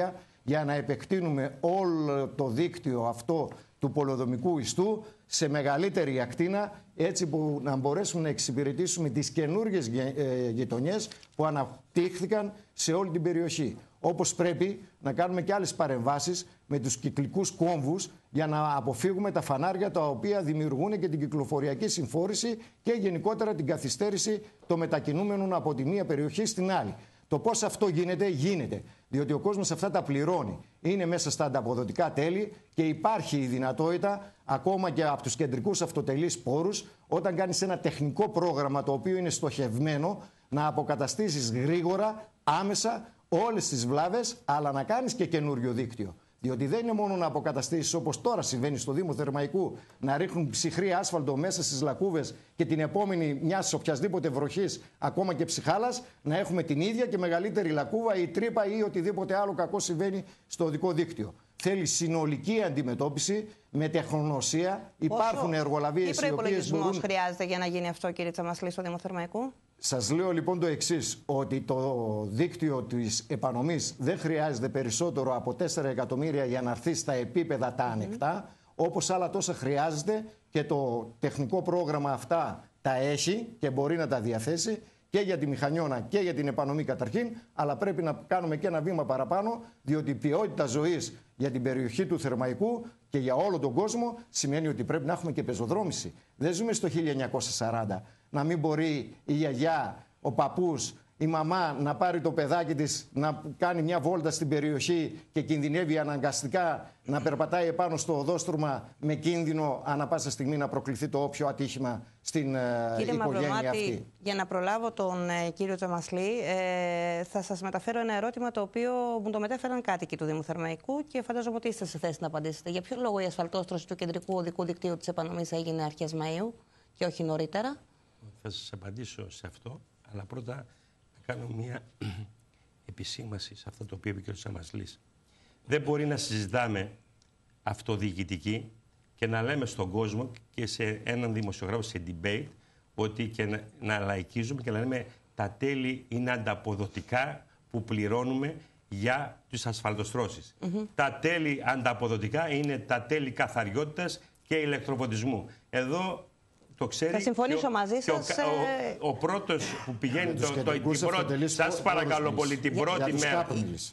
για να επεκτείνουμε όλο το δίκτυο αυτό του πολεοδομικού ιστού σε μεγαλύτερη ακτίνα, έτσι που να μπορέσουμε να εξυπηρετήσουμε τις καινούργιες γειτονιές που αναπτύχθηκαν σε όλη την περιοχή. Όπως πρέπει να κάνουμε και άλλες παρεμβάσεις με τους κυκλικούς κόμβους για να αποφύγουμε τα φανάρια τα οποία δημιουργούν και την κυκλοφοριακή συμφόρηση και γενικότερα την καθυστέρηση των μετακινούμενων από τη μία περιοχή στην άλλη. Το πώς αυτό γίνεται, γίνεται. Διότι ο κόσμος αυτά τα πληρώνει. Είναι μέσα στα ανταποδοτικά τέλη και υπάρχει η δυνατότητα ακόμα και από τους κεντρικούς αυτοτελείς πόρους, όταν κάνεις ένα τεχνικό πρόγραμμα το οποίο είναι στοχευμένο, να αποκαταστήσεις γρήγορα, άμεσα όλες τις βλάβες, αλλά να κάνεις και καινούριο δίκτυο. Διότι δεν είναι μόνο να αποκαταστήσεις, όπως τώρα συμβαίνει στο Δήμο Θερμαϊκού, να ρίχνουν ψυχρή άσφαλτο μέσα στις λακκούβες και την επόμενη μιας οποιασδήποτε βροχής, ακόμα και ψυχάλας, να έχουμε την ίδια και μεγαλύτερη λακκούβα ή τρύπα ή οτιδήποτε άλλο κακό συμβαίνει στο οδικό δίκτυο. Θέλει συνολική αντιμετώπιση με τεχνογνωσία. Υπάρχουν εργολαβίες οι οποίες μπορούν. Τι προϋπολογισμός χρειάζεται για να γίνει αυτό, κύριε Τσαμασλή, στο Δήμο Θερμαϊκού? Σας λέω λοιπόν το εξής, ότι το δίκτυο της επανομής δεν χρειάζεται περισσότερο από τέσσερα εκατομμύρια για να έρθει στα επίπεδα τα ανεκτά, mm-hmm. όπως άλλα τόσα χρειάζεται και το τεχνικό πρόγραμμα αυτά τα έχει και μπορεί να τα διαθέσει και για τη Μηχανιώνα και για την επανομή καταρχήν, αλλά πρέπει να κάνουμε και ένα βήμα παραπάνω, διότι η ποιότητα ζωής για την περιοχή του Θερμαϊκού και για όλο τον κόσμο σημαίνει ότι πρέπει να έχουμε και πεζοδρόμηση. Δεν ζούμε στο χίλια εννιακόσια σαράντα. Να μην μπορεί η γιαγιά, ο παππούς, η μαμά να πάρει το παιδάκι της να κάνει μια βόλτα στην περιοχή και κινδυνεύει αναγκαστικά να περπατάει επάνω στο οδόστρωμα με κίνδυνο ανά πάσα στιγμή να προκληθεί το όποιο ατύχημα στην Κύριε οικογένεια Μαυρομάτη, αυτή. Για να προλάβω τον ε, κύριο Τσαμασλή, ε, θα σας μεταφέρω ένα ερώτημα το οποίο μου το μετέφεραν κάτοικοι του Δήμου Θερμαϊκού και φαντάζομαι ότι είστε σε θέση να απαντήσετε. Για ποιο λόγο η ασφαλτόστρωση του κεντρικού οδικού δικτύου της επανομής έγινε αρχές Μαΐου και όχι νωρίτερα? Θα σας απαντήσω σε αυτό, αλλά πρώτα να κάνω μια επισήμαση σε αυτό το οποίο είπε ο κ. Τσαμασλής. Δεν μπορεί να συζητάμε αυτοδιοικητική και να λέμε στον κόσμο και σε έναν δημοσιογράφο σε debate ότι και να, να λαϊκίζουμε και να λέμε τα τέλη είναι ανταποδοτικά που πληρώνουμε για τις ασφαλτοστρώσεις. Mm-hmm. Τα τέλη ανταποδοτικά είναι τα τέλη καθαριότητας και ηλεκτροφωτισμού. Εδώ το ξέρει. Θα συμφωνήσω ο, μαζί σας. Ο, ο, ο πρώτος που πηγαίνει το, το, την πρώτη. Σας παρακαλώ πολύ, την πρώτη μέρα.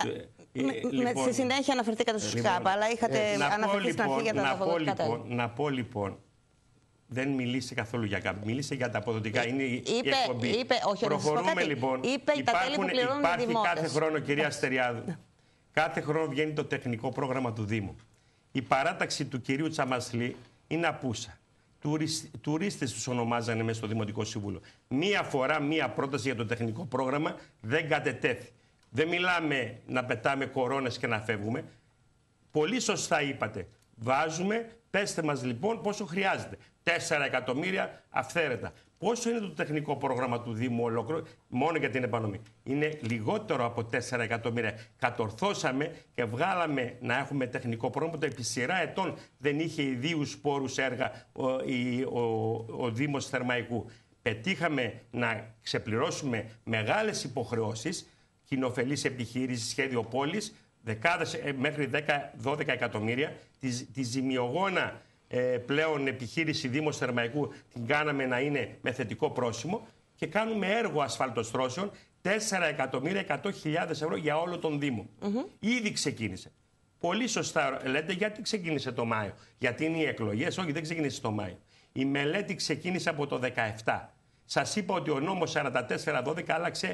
Λοιπόν, στη συνέχεια αναφερθήκατε στους λοιπόν, ΚΑΠ, αλλά είχατε ε, αναφερθεί λοιπόν, στην αρχή για τα αποδοτικά τέλη. Λοιπόν, να πω λοιπόν, δεν μιλήσε καθόλου για ΚΑΠ, μιλήσε για τα αποδοτικά. Είναι η είπε, εκπομπή. Είπε, όχι, Προχωρούμε λοιπόν. Είπε υπάρχουν, τα τέλη που πληρώνουν υπάρχει οι δημότες. Κάθε χρόνο, κυρία Αστεριάδου, κάθε χρόνο βγαίνει το τεχνικό πρόγραμμα του Δήμου. Η παράταξη του κυρίου Τσαμασλή είναι απούσα. Τουρίστες τους ονομάζανε μέσα στο Δημοτικό Συμβούλιο. Μία φορά, μία πρόταση για το τεχνικό πρόγραμμα δεν κατετέθη. Δεν μιλάμε να πετάμε κορώνες και να φεύγουμε. Πολύ σωστά είπατε. Βάζουμε, πέστε μας λοιπόν πόσο χρειάζεται. Τέσσερα εκατομμύρια αυθαίρετα. Πόσο είναι το τεχνικό πρόγραμμα του Δήμου ολόκληρο, μόνο για την επανομή? Είναι λιγότερο από τέσσερα εκατομμύρια. Κατορθώσαμε και βγάλαμε να έχουμε τεχνικό πρόγραμμα που επί σειρά ετών δεν είχε ιδίους πόρους έργα ο, ο, ο, ο Δήμος Θερμαϊκού. Πετύχαμε να ξεπληρώσουμε μεγάλες υποχρεώσεις, κοινοφελής επιχείρηση, σχέδιο πόλης, δεκάδες μέχρι δέκα με δώδεκα εκατομμύρια, τη, τη ζημιογόνα ε, πλέον επιχείρηση Δήμος Θερμαϊκού την κάναμε να είναι με θετικό πρόσημο και κάνουμε έργο ασφαλτοστρώσεων τέσσερα εκατομμύρια εκατό χιλιάδες ευρώ για όλο τον Δήμο. Mm-hmm. Ήδη ξεκίνησε. Πολύ σωστά λέτε, γιατί ξεκίνησε το Μάιο? Γιατί είναι οι εκλογές? Όχι, δεν ξεκίνησε το Μάιο. Η μελέτη ξεκίνησε από το δεκαεπτά. Σας είπα ότι ο νόμος σαράντα τέσσερα δώδεκα άλλαξε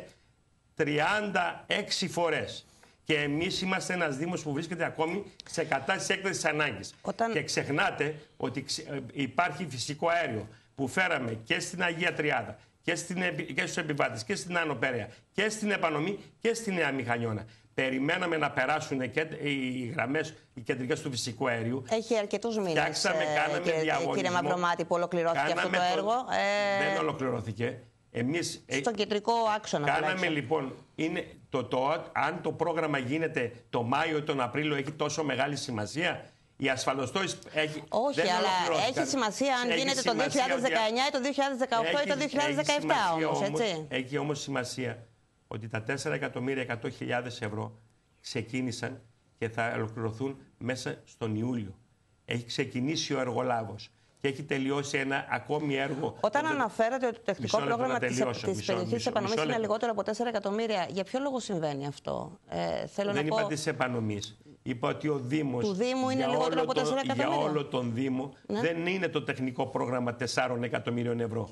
τριάντα έξι φορές. Και εμείς είμαστε ένας Δήμος που βρίσκεται ακόμη σε κατάσταση έκτακτης ανάγκης. Όταν... Και ξεχνάτε ότι υπάρχει φυσικό αέριο που φέραμε και στην Αγία Τριάδα και, στην, και στους επιβάτες και στην Άνω Πέραια και στην Επανομή και στη Νέα Μηχανιώνα. Περιμέναμε να περάσουν και οι γραμμές, οι κεντρικές του φυσικού αερίου. Έχει αρκετούς μήνες, Φτιάξαμε, κάναμε κύριε, διαγωνισμό. Κύριε Μαυρομάτη, που ολοκληρώθηκε αυτό το έργο. Το... Ε... Δεν ολοκληρώθηκε. Εμείς, στον κεντρικό άξονα. Κάναμε τουλάχιστον. Λοιπόν, είναι το, το, αν το πρόγραμμα γίνεται το Μάιο ή τον Απρίλιο, έχει τόσο μεγάλη σημασία? Η ασφαλτοστρώσεις έχει. Όχι, δεν αλλά έχει σημασία αν έχει γίνεται σημασία το δύο χιλιάδες δεκαεννιά ή το δύο χιλιάδες δεκαοκτώ έχει, ή το δύο χιλιάδες δεκαεπτά όμως, έτσι. Έχει όμως σημασία ότι τα τέσσερα εκατομμύρια εκατό χιλιάδες ευρώ ξεκίνησαν και θα ολοκληρωθούν μέσα στον Ιούλιο. Έχει ξεκινήσει ο εργολάβος και έχει τελειώσει ένα ακόμη έργο. Όταν το... αναφέρατε ότι το τεχνικό πρόγραμμα της περιοχής της επανομής είναι λιγότερο από τέσσερα εκατομμύρια, για ποιο λόγο συμβαίνει αυτό? Ε, θέλω Δεν να πω... είπα της επανομής. Είπα ότι ο Δήμος του Δήμου είναι λιγότερο από τέσσερα εκατομμύρια. Για όλο τον Δήμο, ναι, δεν είναι το τεχνικό πρόγραμμα τεσσάρων εκατομμύριων ευρώ.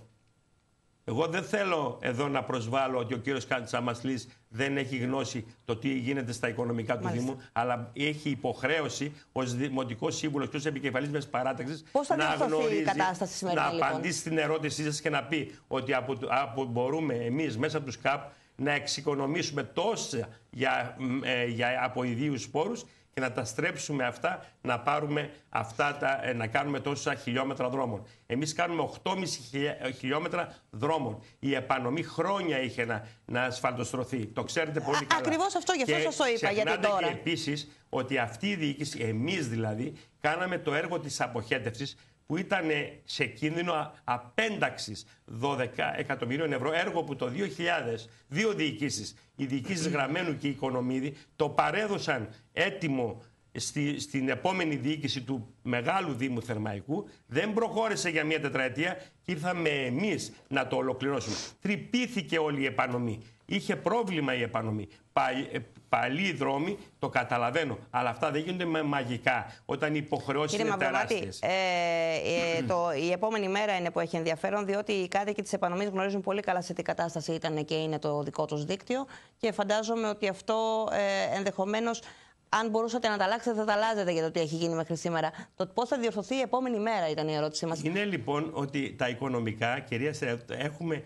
Εγώ δεν θέλω εδώ να προσβάλλω ότι ο κύριος Τσαμασλής δεν έχει γνώση το τι γίνεται στα οικονομικά του Μάλιστα. Δήμου, αλλά έχει υποχρέωση ως Δημοτικός Σύμβουλος και ως επικεφαλής μιας παράταξης να γνωρίζει, η κατάσταση σήμερα, να λοιπόν? απαντήσει στην ερώτησή σας και να πει ότι από, από, μπορούμε εμείς μέσα από τους ΚΑΠ να εξοικονομήσουμε τόσα για, ε, για, από ιδίους πόρους και να τα στρέψουμε αυτά, να, πάρουμε αυτά τα, να κάνουμε τόσα χιλιόμετρα δρόμων. Εμείς κάνουμε οκτώ κόμμα πέντε χιλιόμετρα δρόμων. Η επανομή χρόνια είχε να, να ασφαλτοστρωθεί. Το ξέρετε πολύ καλά. Ακριβώς αυτό, γι' αυτό σας το είπα. Γιατί τώρα. Και επίσης ότι αυτή η διοίκηση, εμείς δηλαδή, κάναμε το έργο της αποχέτευσης που ήταν σε κίνδυνο απένταξης δώδεκα εκατομμυρίων ευρώ, έργο που το δύο χιλιάδες δύο διοικήσεις, οι διοικήσεις Γραμμένου και Οικονομίδη, το παρέδωσαν έτοιμο στη, στην επόμενη διοίκηση του Μεγάλου Δήμου Θερμαϊκού, δεν προχώρησε για μια τετραετία και ήρθαμε εμείς να το ολοκληρώσουμε. Τρυπήθηκε όλη η επανομή. Είχε πρόβλημα η επανομή. Παλιοί δρόμοι, το καταλαβαίνω. Αλλά αυτά δεν γίνονται με μαγικά όταν οι υποχρεώσεις είναι τεράστιες. Ε, ε, το, η επόμενη μέρα είναι που έχει ενδιαφέρον, διότι οι κάτοικοι της επανομής γνωρίζουν πολύ καλά σε τι κατάσταση ήταν και είναι το δικό τους δίκτυο. Και φαντάζομαι ότι αυτό ε, ενδεχομένως, αν μπορούσατε να τα αλλάξετε, θα τα αλλάζετε για το τι έχει γίνει μέχρι σήμερα. Το πώς θα διορθωθεί η επόμενη μέρα ήταν η ερώτησή μας. Είναι λοιπόν ότι τα οικονομικά, κυρία Στερεά, έχουμε.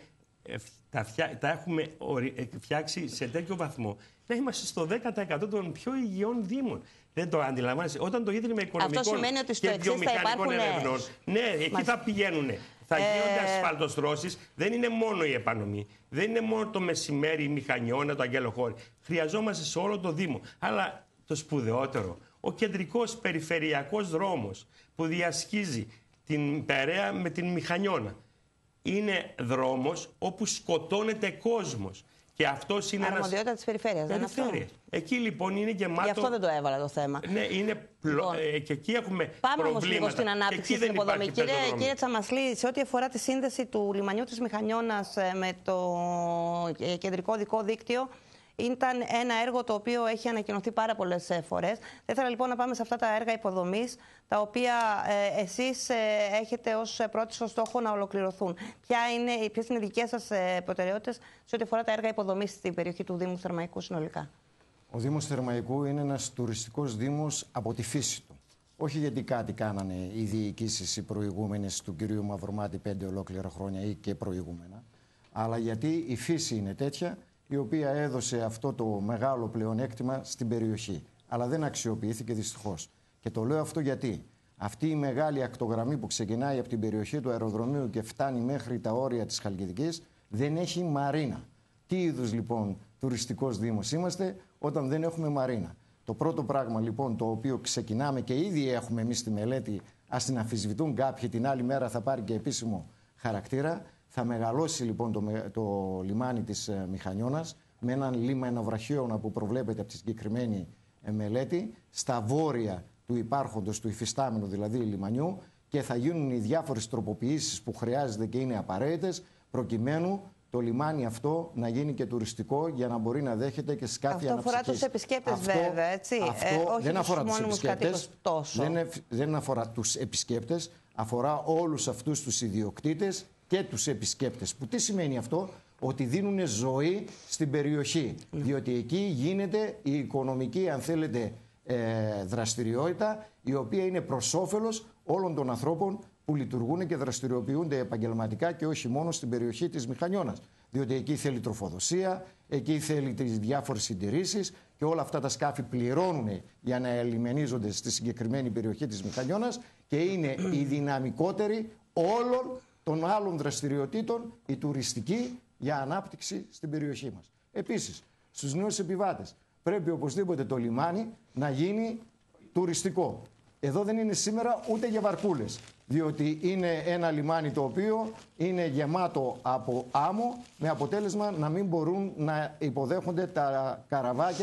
Τα, φτιά, τα έχουμε φτιάξει σε τέτοιο βαθμό να είμαστε στο δέκα τοις εκατό των πιο υγιών δήμων. Δεν το αντιλαμβάνεσαι. Όταν το Ίδρυμα Οικονομικών και Βιομηχανικών Ερευνών, ναι, εκεί Μας... θα πηγαίνουν. Θα ε... γίνονται ασφαλτοστρώσεις. Δεν είναι μόνο η επανομή. Δεν είναι μόνο το μεσημέρι, η Μηχανιώνα, το Αγγελοχώρι. Χρειαζόμαστε σε όλο το Δήμο. Αλλά το σπουδαιότερο, ο κεντρικός περιφερειακός δρόμος που διασχίζει την Περαία με την Μηχανιώνα. Είναι δρόμος όπου σκοτώνεται κόσμος. Και αυτός είναι αρμοδιότητα ένας... της περιφέρειας, δεν είναι αυτό? Εκεί λοιπόν είναι γεμάτο... Γι' αυτό δεν το έβαλα το θέμα. Ναι, είναι πλο... λοιπόν, ε, και εκεί έχουμε πάμε προβλήματα. όμως λίγο στην ανάπτυξη, στην υποδομή. Κύριε, κύριε Τσαμασλή, σε ό,τι αφορά τη σύνδεση του λιμανιού της Μηχανιώνας με το κεντρικό δικό δίκτυο, ήταν ένα έργο το οποίο έχει ανακοινωθεί πάρα πολλές φορές. Θα ήθελα λοιπόν να πάμε σε αυτά τα έργα υποδομής, τα οποία ε, εσείς ε, έχετε ως πρώτη στόχο να ολοκληρωθούν. Ποια είναι, ποιες είναι οι δικές σας ε, προτεραιότητες σε ό,τι αφορά τα έργα υποδομής στην περιοχή του Δήμου Θερμαϊκού συνολικά? Ο Δήμος Θερμαϊκού είναι ένας τουριστικός δήμος από τη φύση του. Όχι γιατί κάτι κάνανε οι διοικήσεις οι προηγούμενες του κυρίου Μαυρομάτη πέντε ολόκληρα χρόνια ή και προηγούμενα, αλλά γιατί η φύση είναι τέτοια, η οποία έδωσε αυτό το μεγάλο πλεονέκτημα στην περιοχή. Αλλά δεν αξιοποιήθηκε δυστυχώς. Και το λέω αυτό γιατί αυτή η μεγάλη ακτογραμμή που ξεκινάει από την περιοχή του αεροδρομίου και φτάνει μέχρι τα όρια της Χαλκιδικής δεν έχει μαρίνα. Τι είδους λοιπόν τουριστικός δήμος είμαστε όταν δεν έχουμε μαρίνα? Το πρώτο πράγμα λοιπόν το οποίο ξεκινάμε και ήδη έχουμε εμείς στη μελέτη, ας την αμφισβητούν κάποιοι, την άλλη μέρα θα πάρει και επίσημο χαρακτήρα. Θα μεγαλώσει λοιπόν το, το λιμάνι της Μηχανιώνας με έναν λίμανο βραχίωνα που προβλέπεται από τη συγκεκριμένη μελέτη στα βόρεια του υπάρχοντος, του υφιστάμενου δηλαδή λιμανιού, και θα γίνουν οι διάφορες τροποποιήσεις που χρειάζεται και είναι απαραίτητες προκειμένου το λιμάνι αυτό να γίνει και τουριστικό για να μπορεί να δέχεται και σκάφη αναψυχής. Αυτό αφορά τους επισκέπτες αυτό, βέβαια, έτσι. Αυτό ε, όχι δεν αφορά τους τους επισκέπτες. Τόσο. Δεν, δεν αφορά τους επισκέπτες, αφορά όλους αυτούς τους ιδιοκτήτες και τους επισκέπτες. Που τι σημαίνει αυτό? Ότι δίνουν ζωή στην περιοχή. Mm. Διότι εκεί γίνεται η οικονομική, αν θέλετε, ε, δραστηριότητα, η οποία είναι προς όφελος όλων των ανθρώπων που λειτουργούν και δραστηριοποιούνται επαγγελματικά και όχι μόνο στην περιοχή της Μηχανιώνας. Διότι εκεί θέλει τροφοδοσία, εκεί θέλει τις διάφορες συντηρήσεις και όλα αυτά τα σκάφη πληρώνουν για να ελιμενίζονται στη συγκεκριμένη περιοχή της Μηχανιώνας και είναι η δυναμικότερη όλων των άλλων δραστηριοτήτων, η τουριστική, για ανάπτυξη στην περιοχή μας. Επίσης, στους νέους επιβάτες πρέπει οπωσδήποτε το λιμάνι να γίνει τουριστικό. Εδώ δεν είναι σήμερα ούτε για βαρκούλες, διότι είναι ένα λιμάνι το οποίο είναι γεμάτο από άμμο, με αποτέλεσμα να μην μπορούν να υποδέχονται τα καραβάκια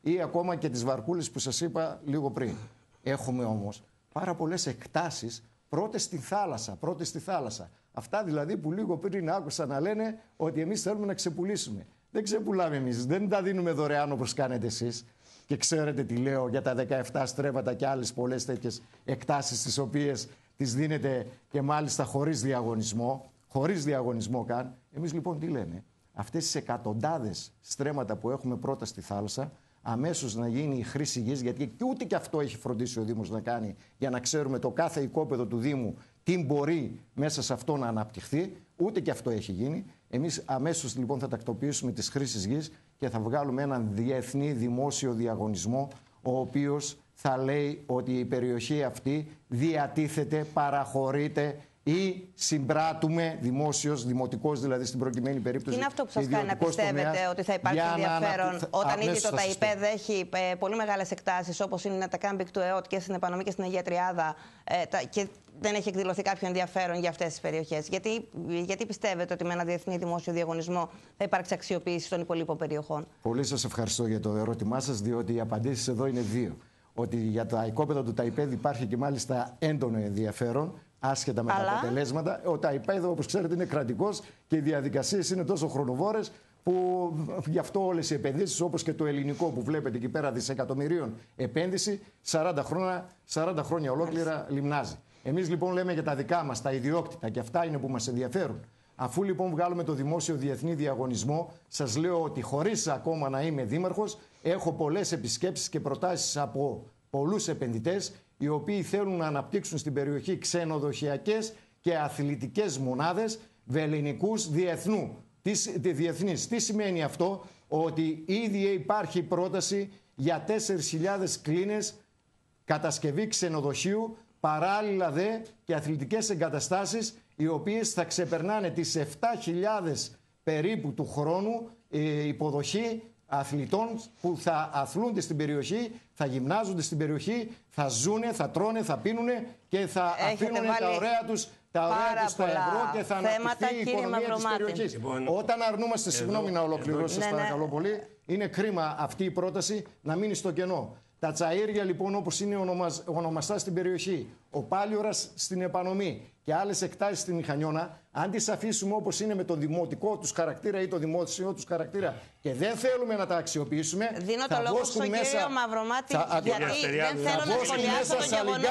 ή ακόμα και τις βαρκούλες που σας είπα λίγο πριν. Έχουμε όμως πάρα πολλές εκτάσεις πρώτες στη θάλασσα, πρώτες στη θάλασσα. Αυτά δηλαδή που λίγο πριν άκουσα να λένε ότι εμείς θέλουμε να ξεπουλήσουμε. Δεν ξεπουλάμε εμείς, δεν τα δίνουμε δωρεάν όπως κάνετε εσείς. Και ξέρετε τι λέω για τα δεκαεπτά στρέμματα και άλλες πολλές τέτοιες εκτάσεις τις οποίες τις δίνετε και μάλιστα χωρίς διαγωνισμό, χωρίς διαγωνισμό καν. Εμείς λοιπόν τι λέμε, αυτές τις εκατοντάδες στρέμματα που έχουμε πρώτα στη θάλασσα, αμέσως να γίνει η χρήση γης, γιατί και ούτε και αυτό έχει φροντίσει ο Δήμος να κάνει για να ξέρουμε το κάθε οικόπεδο του Δήμου τι μπορεί μέσα σε αυτό να αναπτυχθεί, ούτε και αυτό έχει γίνει. Εμείς αμέσως λοιπόν θα τακτοποιήσουμε τις χρήσεις γης και θα βγάλουμε έναν διεθνή δημόσιο διαγωνισμό, ο οποίος θα λέει ότι η περιοχή αυτή διατίθεται, παραχωρείται ή συμπράττουμε δημόσιος, δημοτικός δηλαδή στην προκειμένη περίπτωση. Τι είναι αυτό που σας κάνει να πιστεύετε τομέας, ότι θα υπάρξει ενδιαφέρον αναπτυ... όταν ήδη το ΤΑΙΠΕΔ έχει ε, πολύ μεγάλες εκτάσεις όπως είναι τα κάμπικ του ΕΟΤ και στην Επανομή και στην Αγία Τριάδα ε, τα, και δεν έχει εκδηλωθεί κάποιο ενδιαφέρον για αυτές τις περιοχές. Γιατί, γιατί πιστεύετε ότι με ένα διεθνή δημόσιο διαγωνισμό θα υπάρξει αξιοποίηση των υπολείπων περιοχών? Πολύ σας ευχαριστώ για το ερώτημά σας, διότι οι απαντήσεις εδώ είναι δύο. Ότι για τα οικόπεδα του ΤΑΙΠΕΔ υπάρχει και μάλιστα έντονο ενδιαφέρον, άσχετα με Αλλά... τα αποτελέσματα. Ο ΤΑΙΠΕΔ, όπως ξέρετε, είναι κρατικός και οι διαδικασίες είναι τόσο χρονοβόρες που γι' αυτό όλες οι επενδύσεις, όπως και το ελληνικό που βλέπετε εκεί πέρα δισεκατομμυρίων επένδυση, σαράντα χρόνια, σαράντα χρόνια ολόκληρα λιμνάζει. Εμείς λοιπόν λέμε για τα δικά μας, τα ιδιόκτητα, και αυτά είναι που μας ενδιαφέρουν. Αφού λοιπόν βγάλουμε το δημόσιο διεθνή διαγωνισμό, σας λέω ότι χωρίς ακόμα να είμαι δήμαρχος, έχω πολλές επισκέψεις και προτάσεις από πολλούς επενδυτές, οι οποίοι θέλουν να αναπτύξουν στην περιοχή ξενοδοχειακές και αθλητικές μονάδες βελληνικούς διεθνού. Τι, διεθνής. Τι σημαίνει αυτό? Ότι ήδη υπάρχει πρόταση για τέσσερις χιλιάδες κλίνες κατασκευή ξενοδοχείου, παράλληλα δε και αθλητικές εγκαταστάσεις, οι οποίες θα ξεπερνάνε τις επτά χιλιάδες περίπου του χρόνου ε, υποδοχή αθλητών που θα αθλούνται στην περιοχή, θα γυμνάζονται στην περιοχή, θα ζούνε, θα τρώνε, θα πίνουνε και θα αφήνουν τα ωραία τους τα ωραία τους τα ευρώ και θα αναπτυχθεί η οικονομία της περιοχής. Λοιπόν, όταν αρνούμαστε, εδώ, συγγνώμη να ολοκληρώσω, σας ναι, παρακαλώ ναι. πολύ, είναι κρίμα αυτή η πρόταση να μείνει στο κενό. Τα τσαΐρια λοιπόν, όπως είναι ονομαστά στην περιοχή, ο Πάλιορας στην Επανομή και άλλες εκτάσεις στην Μηχανιώνα, αν τις αφήσουμε όπως είναι με το δημοτικό τους χαρακτήρα ή το δημόσιο τους χαρακτήρα και δεν θέλουμε να τα αξιοποιήσουμε, δίνω το λόγο στον μέσα... κύριο Μαυρομάτη, θα... γιατί δεν θέλω να σχολιάσω το γεγονός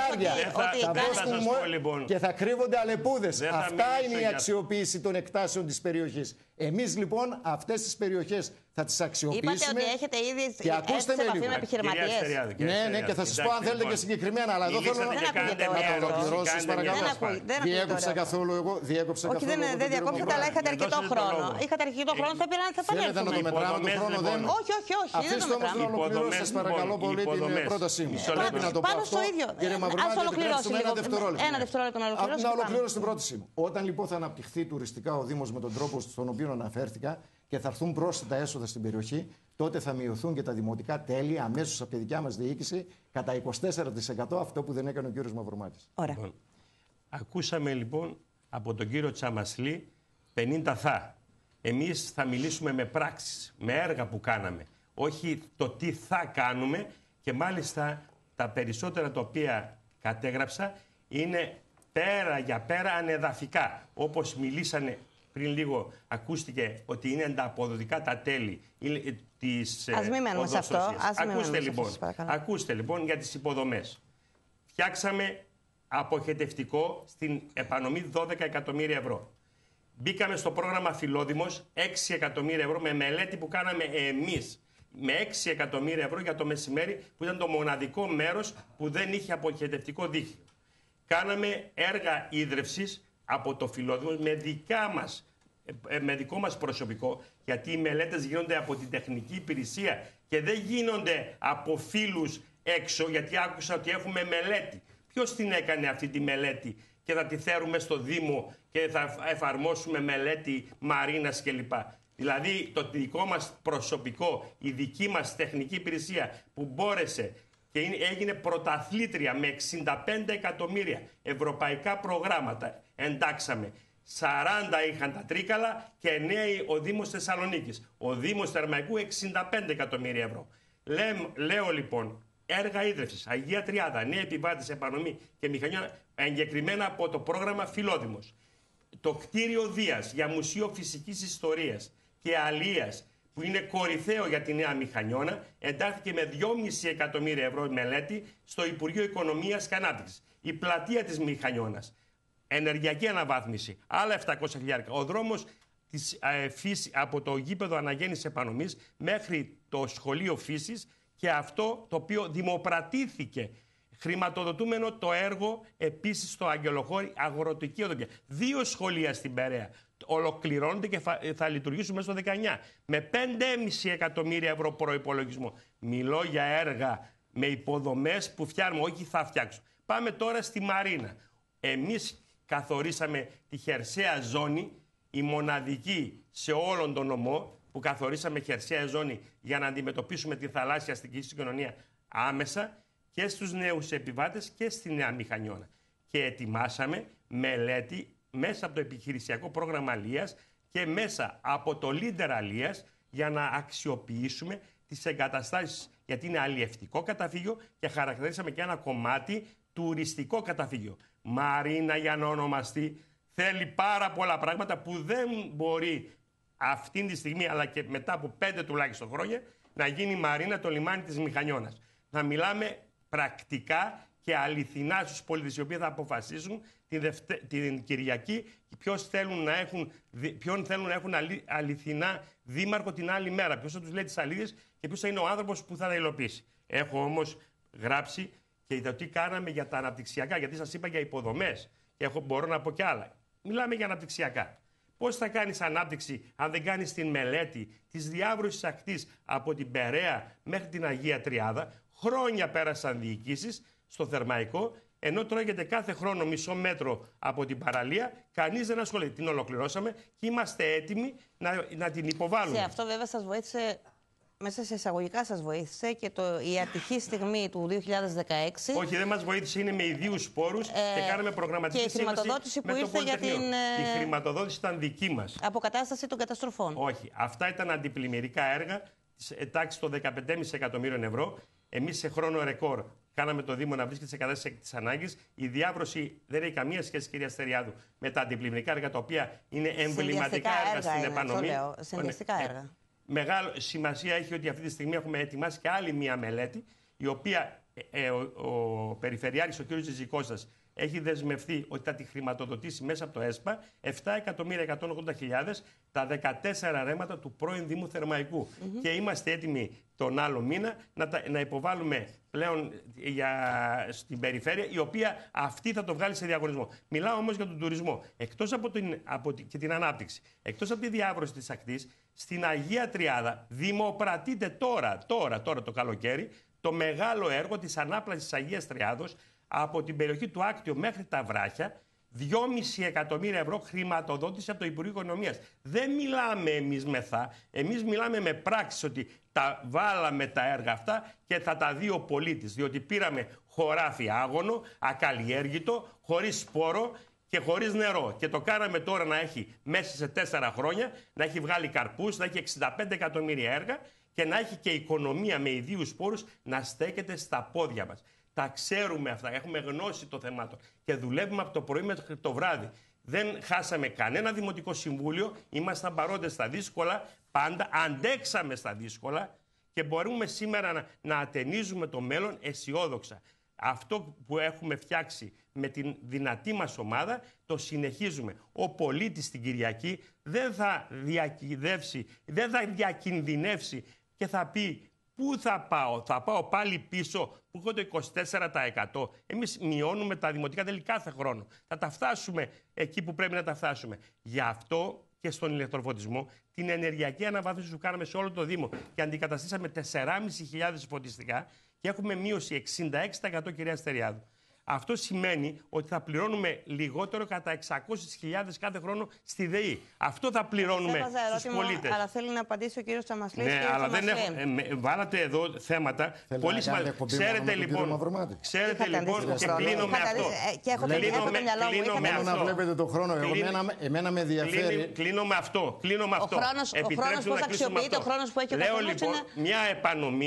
ότι... Λοιπόν. Και θα κρύβονται αλεπούδες. Αυτά είναι η αξιοποίηση των εκτάσεων της περιοχής. Εμείς λοιπόν αυτές τις περιοχές θα τις αξιοποιήσουμε. Είπατε ότι έχετε ήδη έρθει σε επαφή με επιχειρηματίες. Ναι, ναι, και θα σας πω αν θέλετε και συγκεκριμένα, αλλά εδώ θέλω να το ολοκληρώσω, σας παρακαλώ. Διέκοψα καθόλου εγώ, διέκοψα καθόλου. Όχι, δεν διακόπτεται, αλλά είχατε αρκετό χρόνο. Είχατε αρκετό χρόνο, θα επανέλθουμε. Θέλετε να το μετράμε το χρόνο, δεν. Όχι, όχι, όχι. Αφήστε όμως να ολοκληρώσω, σας παρακαλώ πολύ, την πρότασή μου. Πρέπει να το πω αυτό. Κύριε Μαυρομάτη, επιτρέψτε ένα δευτερόλεπτο. Ένα δευτερόλεπτο να ολοκληρώσω. Να ολοκληρώσω την πρότασή μου. Όταν λοιπόν θα αναπτυχθεί τουριστικά ο Δήμος με τον τρόπο στον οποίο αναφέρθηκα και θα έρθουν πρόσθετα έσοδα στην περιοχή, τότε θα μειωθούν και τα δημοτικά τέλη αμέσως από τη δικιά μας διοίκηση κατά είκοσι τέσσερα τοις εκατό, αυτό που δεν έκανε ο κύριος Μαυρομάτης. Ωραία. Λοιπόν, ακούσαμε λοιπόν από τον κύριο Τσαμασλή πενήντα θα. Εμείς θα μιλήσουμε με πράξεις, με έργα που κάναμε, όχι το τι θα κάνουμε, και μάλιστα τα περισσότερα τα οποία κατέγραψα είναι πέρα για πέρα ανεδαφικά. Όπως μιλήσανε πριν λίγο, ακούστηκε ότι είναι ανταποδοτικά τα τέλη της Ας μην μένουμε σε αυτό. Ας ακούστε, λοιπόν, ακούστε λοιπόν για τις υποδομές. Φτιάξαμε αποχετευτικό στην Επανομή δώδεκα εκατομμύρια ευρώ. Μπήκαμε στο πρόγραμμα Φιλόδημος έξι εκατομμύρια ευρώ με μελέτη που κάναμε εμείς. Με έξι εκατομμύρια ευρώ για το μεσημέρι, που ήταν το μοναδικό μέρος που δεν είχε αποχετευτικό δίκτυο. Κάναμε έργα ίδρευσης από το Φιλόδημος με, δικά μας, με δικό μας προσωπικό, γιατί οι μελέτες γίνονται από την τεχνική υπηρεσία και δεν γίνονται από φίλους έξω, γιατί άκουσα ότι έχουμε μελέτη. Ποιος την έκανε αυτή τη μελέτη και θα τη φέρουμε στο Δήμο και θα εφαρμόσουμε μελέτη Μαρίνας κλπ. Δηλαδή το δικό μας προσωπικό, η δική μας τεχνική υπηρεσία που μπόρεσε και έγινε πρωταθλήτρια με εξήντα πέντε εκατομμύρια ευρωπαϊκά προγράμματα. Εντάξαμε. σαράντα είχαν τα Τρίκαλα και εννέα ο Δήμος Θεσσαλονίκης. Ο Δήμος Θερμαϊκού εξήντα πέντε εκατομμύρια ευρώ. Λέω, λέω λοιπόν, έργα ίδρυυσης, Αγία Τριάδα, νέα επιβάτηση, επανομή και μηχανιών, εγκεκριμένα από το πρόγραμμα Φιλόδημος. Το κτίριο Δίας για Μουσείο Φυσικής Ιστορίας και Αλίας, που είναι κορυφαίο για τη Νέα Μηχανιώνα, εντάχθηκε με δυόμισι εκατομμύρια ευρώ μελέτη στο Υπουργείο Οικονομίας και Ανάπτυξης. Η πλατεία της Μηχανιώνας, ενεργειακή αναβάθμιση, άλλα επτακόσια χιλιάδες. Ο δρόμος της ε, φύση, από το γήπεδο αναγέννησης επανομής μέχρι το σχολείο φύσης, και αυτό το οποίο δημοπρατήθηκε. Χρηματοδοτούμενο το έργο επίσης στο Αγγελοχώρι αγροτική οδοκία. Δύο σχολεία στην Περαία ολοκληρώνονται και θα λειτουργήσουν μέσα στο δεκαεννιά με πέντε κόμμα πέντε εκατομμύρια ευρώ προϋπολογισμό. Μιλώ για έργα με υποδομές που φτιάχνουμε, όχι θα φτιάξουμε. Πάμε τώρα στη Μαρίνα. Εμείς καθορίσαμε τη χερσαία ζώνη, η μοναδική σε όλον τον νομό, που καθορίσαμε χερσαία ζώνη για να αντιμετωπίσουμε τη θαλάσσια αστική συγκοινωνία άμεσα και στους νέους επιβάτες και στη Νέα Μηχανιώνα. Και ετοιμάσαμε μελέτη μέσα από το επιχειρησιακό πρόγραμμα Αλίας και μέσα από το Leader Αλίας για να αξιοποιήσουμε τις εγκαταστάσεις, γιατί είναι αλλιευτικό καταφύγιο και χαρακτηρίσαμε και ένα κομμάτι τουριστικό καταφύγιο. Μαρίνα, για να ονομαστεί, θέλει πάρα πολλά πράγματα που δεν μπορεί αυτή τη στιγμή, αλλά και μετά από πέντε τουλάχιστον χρόνια, να γίνει Μαρίνα το λιμάνι της Μηχανιώνας. Να μιλάμε πρακτικά και αληθινά στους πολίτες, οι οποίοι θα αποφασίσουν την, Δευτε... την Κυριακή ποιος θέλουν να έχουν, ποιον θέλουν να έχουν αλη... αληθινά δήμαρχο την άλλη μέρα. Ποιος θα τους λέει τις αλήθειες και ποιος θα είναι ο άνθρωπος που θα τα υλοποιήσει. Έχω όμως γράψει και το τι κάναμε για τα αναπτυξιακά, γιατί σας είπα για υποδομές και έχω, μπορώ να πω κι άλλα. Μιλάμε για αναπτυξιακά. Πώς θα κάνεις ανάπτυξη αν δεν κάνεις την μελέτη της διάβρωσης ακτής από την Περαία μέχρι την Αγία Τριάδα? Χρόνια πέρασαν διοικήσεις στο Θερμαϊκό, ενώ τρώγεται κάθε χρόνο μισό μέτρο από την παραλία, κανείς δεν ασχολείται. Την ολοκληρώσαμε και είμαστε έτοιμοι να, να την υποβάλουμε. Σε αυτό βέβαια σας βοήθησε, μέσα σε εισαγωγικά σας βοήθησε και το, η ατυχή στιγμή του δύο χιλιάδες δεκαέξι. Όχι, δεν μας βοήθησε, είναι με ιδίους πόρους ε, και κάναμε προγραμματική σύμβαση. Και η χρηματοδότηση που ήρθε για την. Η χρηματοδότηση ήταν δική μας. Αποκατάσταση των καταστροφών. Όχι, αυτά ήταν αντιπλημμυρικά έργα της τάξης των δεκαπέντε κόμμα πέντε εκατομμύριων ευρώ. Εμείς σε χρόνο ρεκόρ κάναμε το Δήμο να βρίσκεται σε κατάσταση της ανάγκης. Η διάβρωση δεν έχει καμία σχέση, κυρία Στεριάδου, με τα αντιπλημμυρικά έργα, τα οποία είναι εμβληματικά έργα, έργα στην επανομή. Συνδυαστικά έργα. Μεγάλη σημασία έχει ότι αυτή τη στιγμή έχουμε ετοιμάσει και άλλη μία μελέτη, η οποία ε, ο, ο Περιφερειάρχης, ο κ. Τζιζικώστας, έχει δεσμευθεί ότι θα τη χρηματοδοτήσει μέσα από το ΕΣΠΑ επτά εκατομμύρια εκατόν ογδόντα χιλιάδες τα δεκατέσσερα ρέματα του πρώην Δήμου Θερμαϊκού. Mm-hmm. Και είμαστε έτοιμοι τον άλλο μήνα να, τα, να υποβάλουμε πλέον για, στην περιφέρεια, η οποία αυτή θα το βγάλει σε διαγωνισμό. Μιλάω όμως για τον τουρισμό. Εκτός από την, από την, και την ανάπτυξη, εκτός από τη διάβρωση της ακτής, στην Αγία Τριάδα δημοπρατείται τώρα, τώρα, τώρα το καλοκαίρι, το μεγάλο έργο της ανάπλασης της Αγίας Τριάδος από την περιοχή του Άκτιο μέχρι τα Βράχια, δυόμισι εκατομμύρια ευρώ χρηματοδότηση από το Υπουργείο Οικονομίας. Δεν μιλάμε εμείς με θα, εμείς μιλάμε με πράξεις ότι τα βάλαμε τα έργα αυτά και θα τα δει ο πολίτης. Διότι πήραμε χωράφι άγωνο, ακαλλιέργητο, χωρίς σπόρο και χωρίς νερό. Και το κάναμε τώρα να έχει μέσα σε τέσσερα χρόνια, να έχει βγάλει καρπούς, να έχει εξήντα πέντε εκατομμύρια έργα και να έχει και οικονομία με ιδίους πόρους να στέκεται στα πόδια μας. Τα ξέρουμε αυτά, έχουμε γνώση των θεμάτων και δουλεύουμε από το πρωί μέχρι το βράδυ. Δεν χάσαμε κανένα δημοτικό συμβούλιο, ήμασταν παρόντες στα δύσκολα, πάντα αντέξαμε στα δύσκολα και μπορούμε σήμερα να, να ατενίζουμε το μέλλον αισιόδοξα. Αυτό που έχουμε φτιάξει με την δυνατή μας ομάδα το συνεχίζουμε. Ο πολίτης την Κυριακή δεν θα διακυδεύσει, δεν θα διακινδυνεύσει και θα πει πού θα πάω, θα πάω πάλι πίσω που έχω το είκοσι τέσσερα τοις εκατό. Εμείς μειώνουμε τα δημοτικά τέλη κάθε χρόνο. Θα τα φτάσουμε εκεί που πρέπει να τα φτάσουμε. Γι' αυτό και στον ηλεκτροφωτισμό την ενεργειακή αναβάθμιση που κάναμε σε όλο το Δήμο και αντικαταστήσαμε τέσσερις χιλιάδες πεντακόσια φωτιστικά και έχουμε μείωση εξήντα έξι τοις εκατό, κυρία Στεριάδου. Αυτό σημαίνει ότι θα πληρώνουμε λιγότερο κατά εξακόσιες χιλιάδες κάθε χρόνο στη ΔΕΗ. Αυτό θα πληρώνουμε στους πολίτες. Αλλά θέλει να απαντήσει ο κύριος Τσαμασλής. Ναι, αλλά δεν έχω, ε, βάλατε εδώ θέματα θέλει πολύ σημαντικά. Ξέρετε λοιπόν, ξέρετε λοιπόν και κλείνω με αυτό. Και έχω το μυαλό μου. Θέλω να βλέπετε τον χρόνο. Εμένα με ενδιαφέρει. Κλείνω με αυτό. Ο χρόνος πώς αξιοποιείται, ο χρόνος που έχει ο καθένας είναι... Λέω λοιπόν, μια επανομή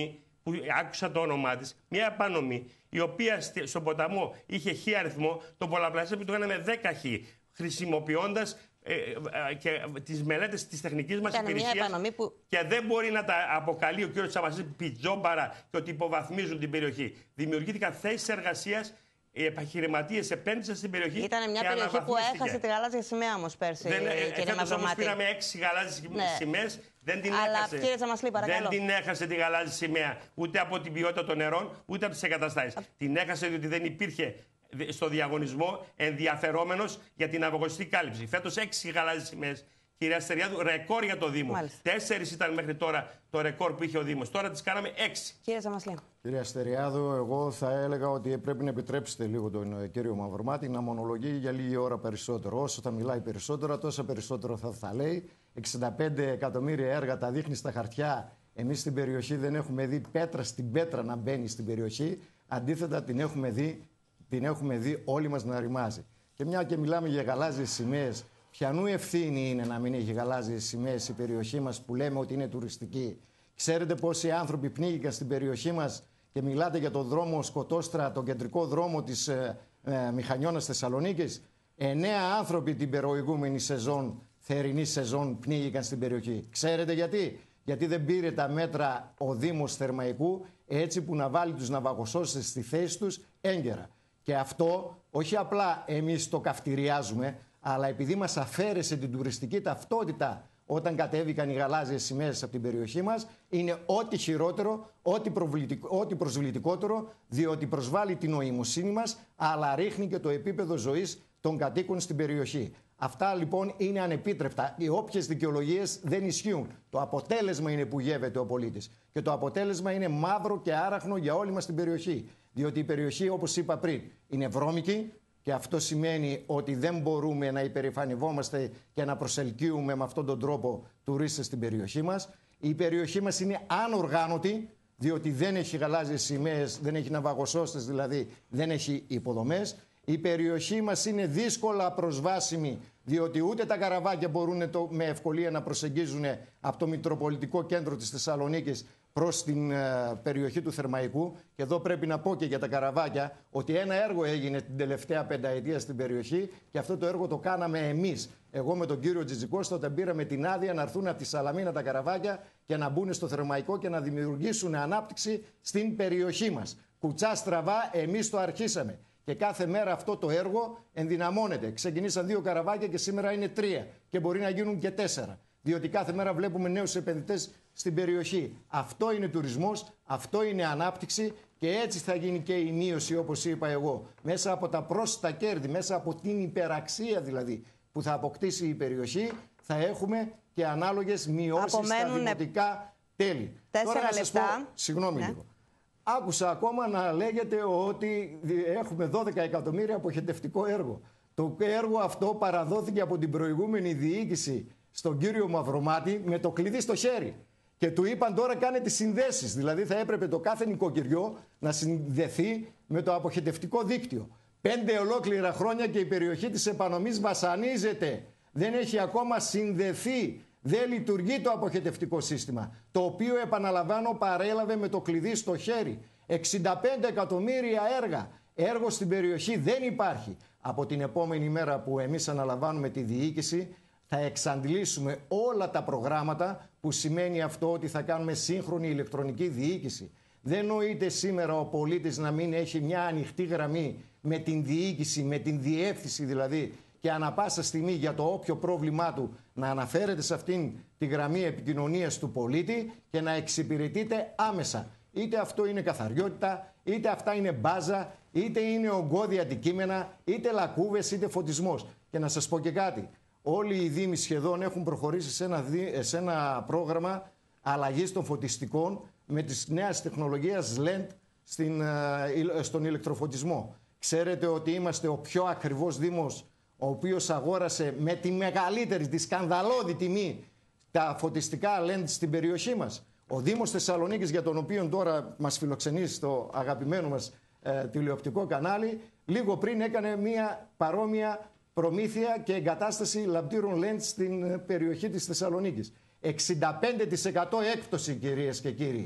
που άκουσα το όνομά της, μια επανομή, η οποία στον ποταμό είχε χ αριθμό, το πολλαπλασιάσαμε και το κάναμε δέκα χ, χρησιμοποιώντας ε, ε, και τις μελέτες της τεχνικής μας υπηρεσίας, που... και δεν μπορεί να τα αποκαλεί ο κ. Τσαμασής πιτζόμπαρα και ότι υποβαθμίζουν την περιοχή. Δημιουργήθηκαν θέσεις εργασίας. Οι επιχειρηματίες επένδυσαν στην περιοχή. Ήταν μια περιοχή που έχασε τη γαλάζια σημαία όμως πέρσι. Δεν, κύριε Μαυρομάτη. Πήραμε έξι γαλάζιες ναι. σημαίες. Δεν την Αλλά, έχασε. Κύριε Τσαμασλή, παρακαλώ. Δεν την έχασε τη γαλάζια σημαία ούτε από την ποιότητα των νερών, ούτε από τις εγκαταστάσεις. Α... Την έχασε διότι δεν υπήρχε στο διαγωνισμό ενδιαφερόμενος για την αγωνιστική κάλυψη. Φέτος έξι γαλάζιες σημαίες. Κυρία Αστεριάδου, ρεκόρ για το Δήμο. Μάλιστα. Τέσσερις ήταν μέχρι τώρα το ρεκόρ που είχε ο Δήμος. Τώρα τις κάναμε έξι. Κύριε Τσαμασλή. Κύριε Αστεριάδου, εγώ θα έλεγα ότι πρέπει να επιτρέψετε λίγο τον κύριο Μαυρομάτη να μονολογεί για λίγη ώρα περισσότερο. Όσο θα μιλάει περισσότερο, τόσο περισσότερο θα, θα λέει. εξήντα πέντε εκατομμύρια έργα τα δείχνει στα χαρτιά. Εμείς στην περιοχή δεν έχουμε δει πέτρα στην πέτρα να μπαίνει στην περιοχή. Αντίθετα, την έχουμε δει, την έχουμε δει όλοι μας να ρημάζει. Και μια και μιλάμε για γαλάζιες σημαίες. Ποιανού ευθύνη είναι να μην έχει γαλάζιες σημαίες η περιοχή μας που λέμε ότι είναι τουριστική? Ξέρετε πόσοι άνθρωποι πνίγηκαν στην περιοχή μας και μιλάτε για τον δρόμο Σκοτόστρα, τον κεντρικό δρόμο της ε, ε, Μηχανιώνας Θεσσαλονίκης? Εννέα άνθρωποι την προηγούμενη σεζόν, θερινή σεζόν, πνίγηκαν στην περιοχή. Ξέρετε γιατί? Γιατί δεν πήρε τα μέτρα ο Δήμος Θερμαϊκού έτσι που να βάλει τους ναυαγοσώστες στη θέση τους έγκαιρα. Και αυτό όχι απλά εμείς το καυτηριάζουμε, αλλά επειδή μας αφαίρεσε την τουριστική ταυτότητα όταν κατέβηκαν οι γαλάζιες σημαίες από την περιοχή μας, είναι ό,τι χειρότερο, ό,τι, ό,τι προσβλητικότερο, διότι προσβάλλει την νοημοσύνη μας, αλλά ρίχνει και το επίπεδο ζωής των κατοίκων στην περιοχή. Αυτά λοιπόν είναι ανεπίτρεπτα. Οι όποιες δικαιολογίες δεν ισχύουν. Το αποτέλεσμα είναι που γεύεται ο πολίτης. Και το αποτέλεσμα είναι μαύρο και άραχνο για όλη μας την περιοχή. Διότι η περιοχή, όπως είπα πριν, είναι βρώμικη. Και αυτό σημαίνει ότι δεν μπορούμε να υπερηφανευόμαστε και να προσελκύουμε με αυτόν τον τρόπο τουρίστες στην περιοχή μας. Η περιοχή μας είναι ανοργάνωτη, διότι δεν έχει γαλάζιες σημαίες, δεν έχει ναυαγοσώστες, δηλαδή δεν έχει υποδομές. Η περιοχή μας είναι δύσκολα προσβάσιμη, διότι ούτε τα καραβάκια μπορούν το, με ευκολία να προσεγγίζουν από το Μητροπολιτικό Κέντρο της Θεσσαλονίκης προς την ε, περιοχή του Θερμαϊκού. Και εδώ πρέπει να πω και για τα καραβάκια ότι ένα έργο έγινε την τελευταία πενταετία στην περιοχή και αυτό το έργο το κάναμε εμείς. Εγώ με τον κύριο Τζιτζικώστα όταν πήραμε την άδεια να έρθουν από τη Σαλαμίνα τα καραβάκια και να μπουν στο Θερμαϊκό και να δημιουργήσουν ανάπτυξη στην περιοχή μας. Κουτσά στραβά, εμείς το αρχίσαμε. Και κάθε μέρα αυτό το έργο ενδυναμώνεται. Ξεκινήσαν δύο καραβάκια και σήμερα είναι τρία. Και μπορεί να γίνουν και τέσσερα. Διότι κάθε μέρα βλέπουμε νέους επενδυτές στην περιοχή. Αυτό είναι τουρισμός, αυτό είναι ανάπτυξη και έτσι θα γίνει και η μείωση, όπως είπα εγώ. Μέσα από τα πρόσθετα κέρδη, μέσα από την υπεραξία δηλαδή που θα αποκτήσει η περιοχή, θα έχουμε και ανάλογες μειώσεις Απομένουν... στα δημοτικά τέλη. Τέσσερα Τώρα να λεπτά. σας πω, συγγνώμη ναι. λίγο. Άκουσα ακόμα να λέγεται ότι έχουμε δώδεκα εκατομμύρια αποχετευτικό έργο. Το έργο αυτό παραδόθηκε από την προηγούμενη διοίκηση στον κύριο Μαυρομάτη με το κλειδί στο χέρι. Και του είπαν τώρα κάνε τις συνδέσεις. Δηλαδή θα έπρεπε το κάθε νοικοκυριό να συνδεθεί με το αποχετευτικό δίκτυο. Πέντε ολόκληρα χρόνια και η περιοχή της επανομής βασανίζεται. Δεν έχει ακόμα συνδεθεί. Δεν λειτουργεί το αποχετευτικό σύστημα. Το οποίο, επαναλαμβάνω, παρέλαβε με το κλειδί στο χέρι. εξήντα πέντε εκατομμύρια έργα. Έργο στην περιοχή δεν υπάρχει. Από την επόμενη μέρα που εμείς αναλαμβάνουμε τη διοίκηση, θα εξαντλήσουμε όλα τα προγράμματα, που σημαίνει αυτό ότι θα κάνουμε σύγχρονη ηλεκτρονική διοίκηση. Δεν νοείται σήμερα ο πολίτης να μην έχει μια ανοιχτή γραμμή με την διοίκηση, με την διεύθυνση δηλαδή, και ανα πάσα στιγμή για το όποιο πρόβλημά του να αναφέρεται σε αυτήν τη γραμμή επικοινωνίας του πολίτη και να εξυπηρετείται άμεσα. Είτε αυτό είναι καθαριότητα, είτε αυτά είναι μπάζα, είτε είναι ογκώδη αντικείμενα, είτε λακκούβες, είτε φωτισμός. Και να σας πω και κάτι. Όλοι οι δήμοι σχεδόν έχουν προχωρήσει σε ένα, σε ένα πρόγραμμα αλλαγής των φωτιστικών με τις νέες τεχνολογίες ελ ι ντι στην, στον ηλεκτροφωτισμό. Ξέρετε ότι είμαστε ο πιο ακριβώς δήμος, ο οποίος αγόρασε με τη μεγαλύτερη, τη σκανδαλώδη τιμή τα φωτιστικά ελ ι ντι στην περιοχή μας. Ο Δήμος Θεσσαλονίκης, για τον οποίο τώρα μας φιλοξενεί στο αγαπημένο μας ε, τηλεοπτικό κανάλι, λίγο πριν έκανε μια παρόμοια προμήθεια και εγκατάσταση λαμπτήρων ελ ι ντι στην περιοχή της Θεσσαλονίκης. εξήντα πέντε τοις εκατό έκπτωση, κυρίες και κύριοι.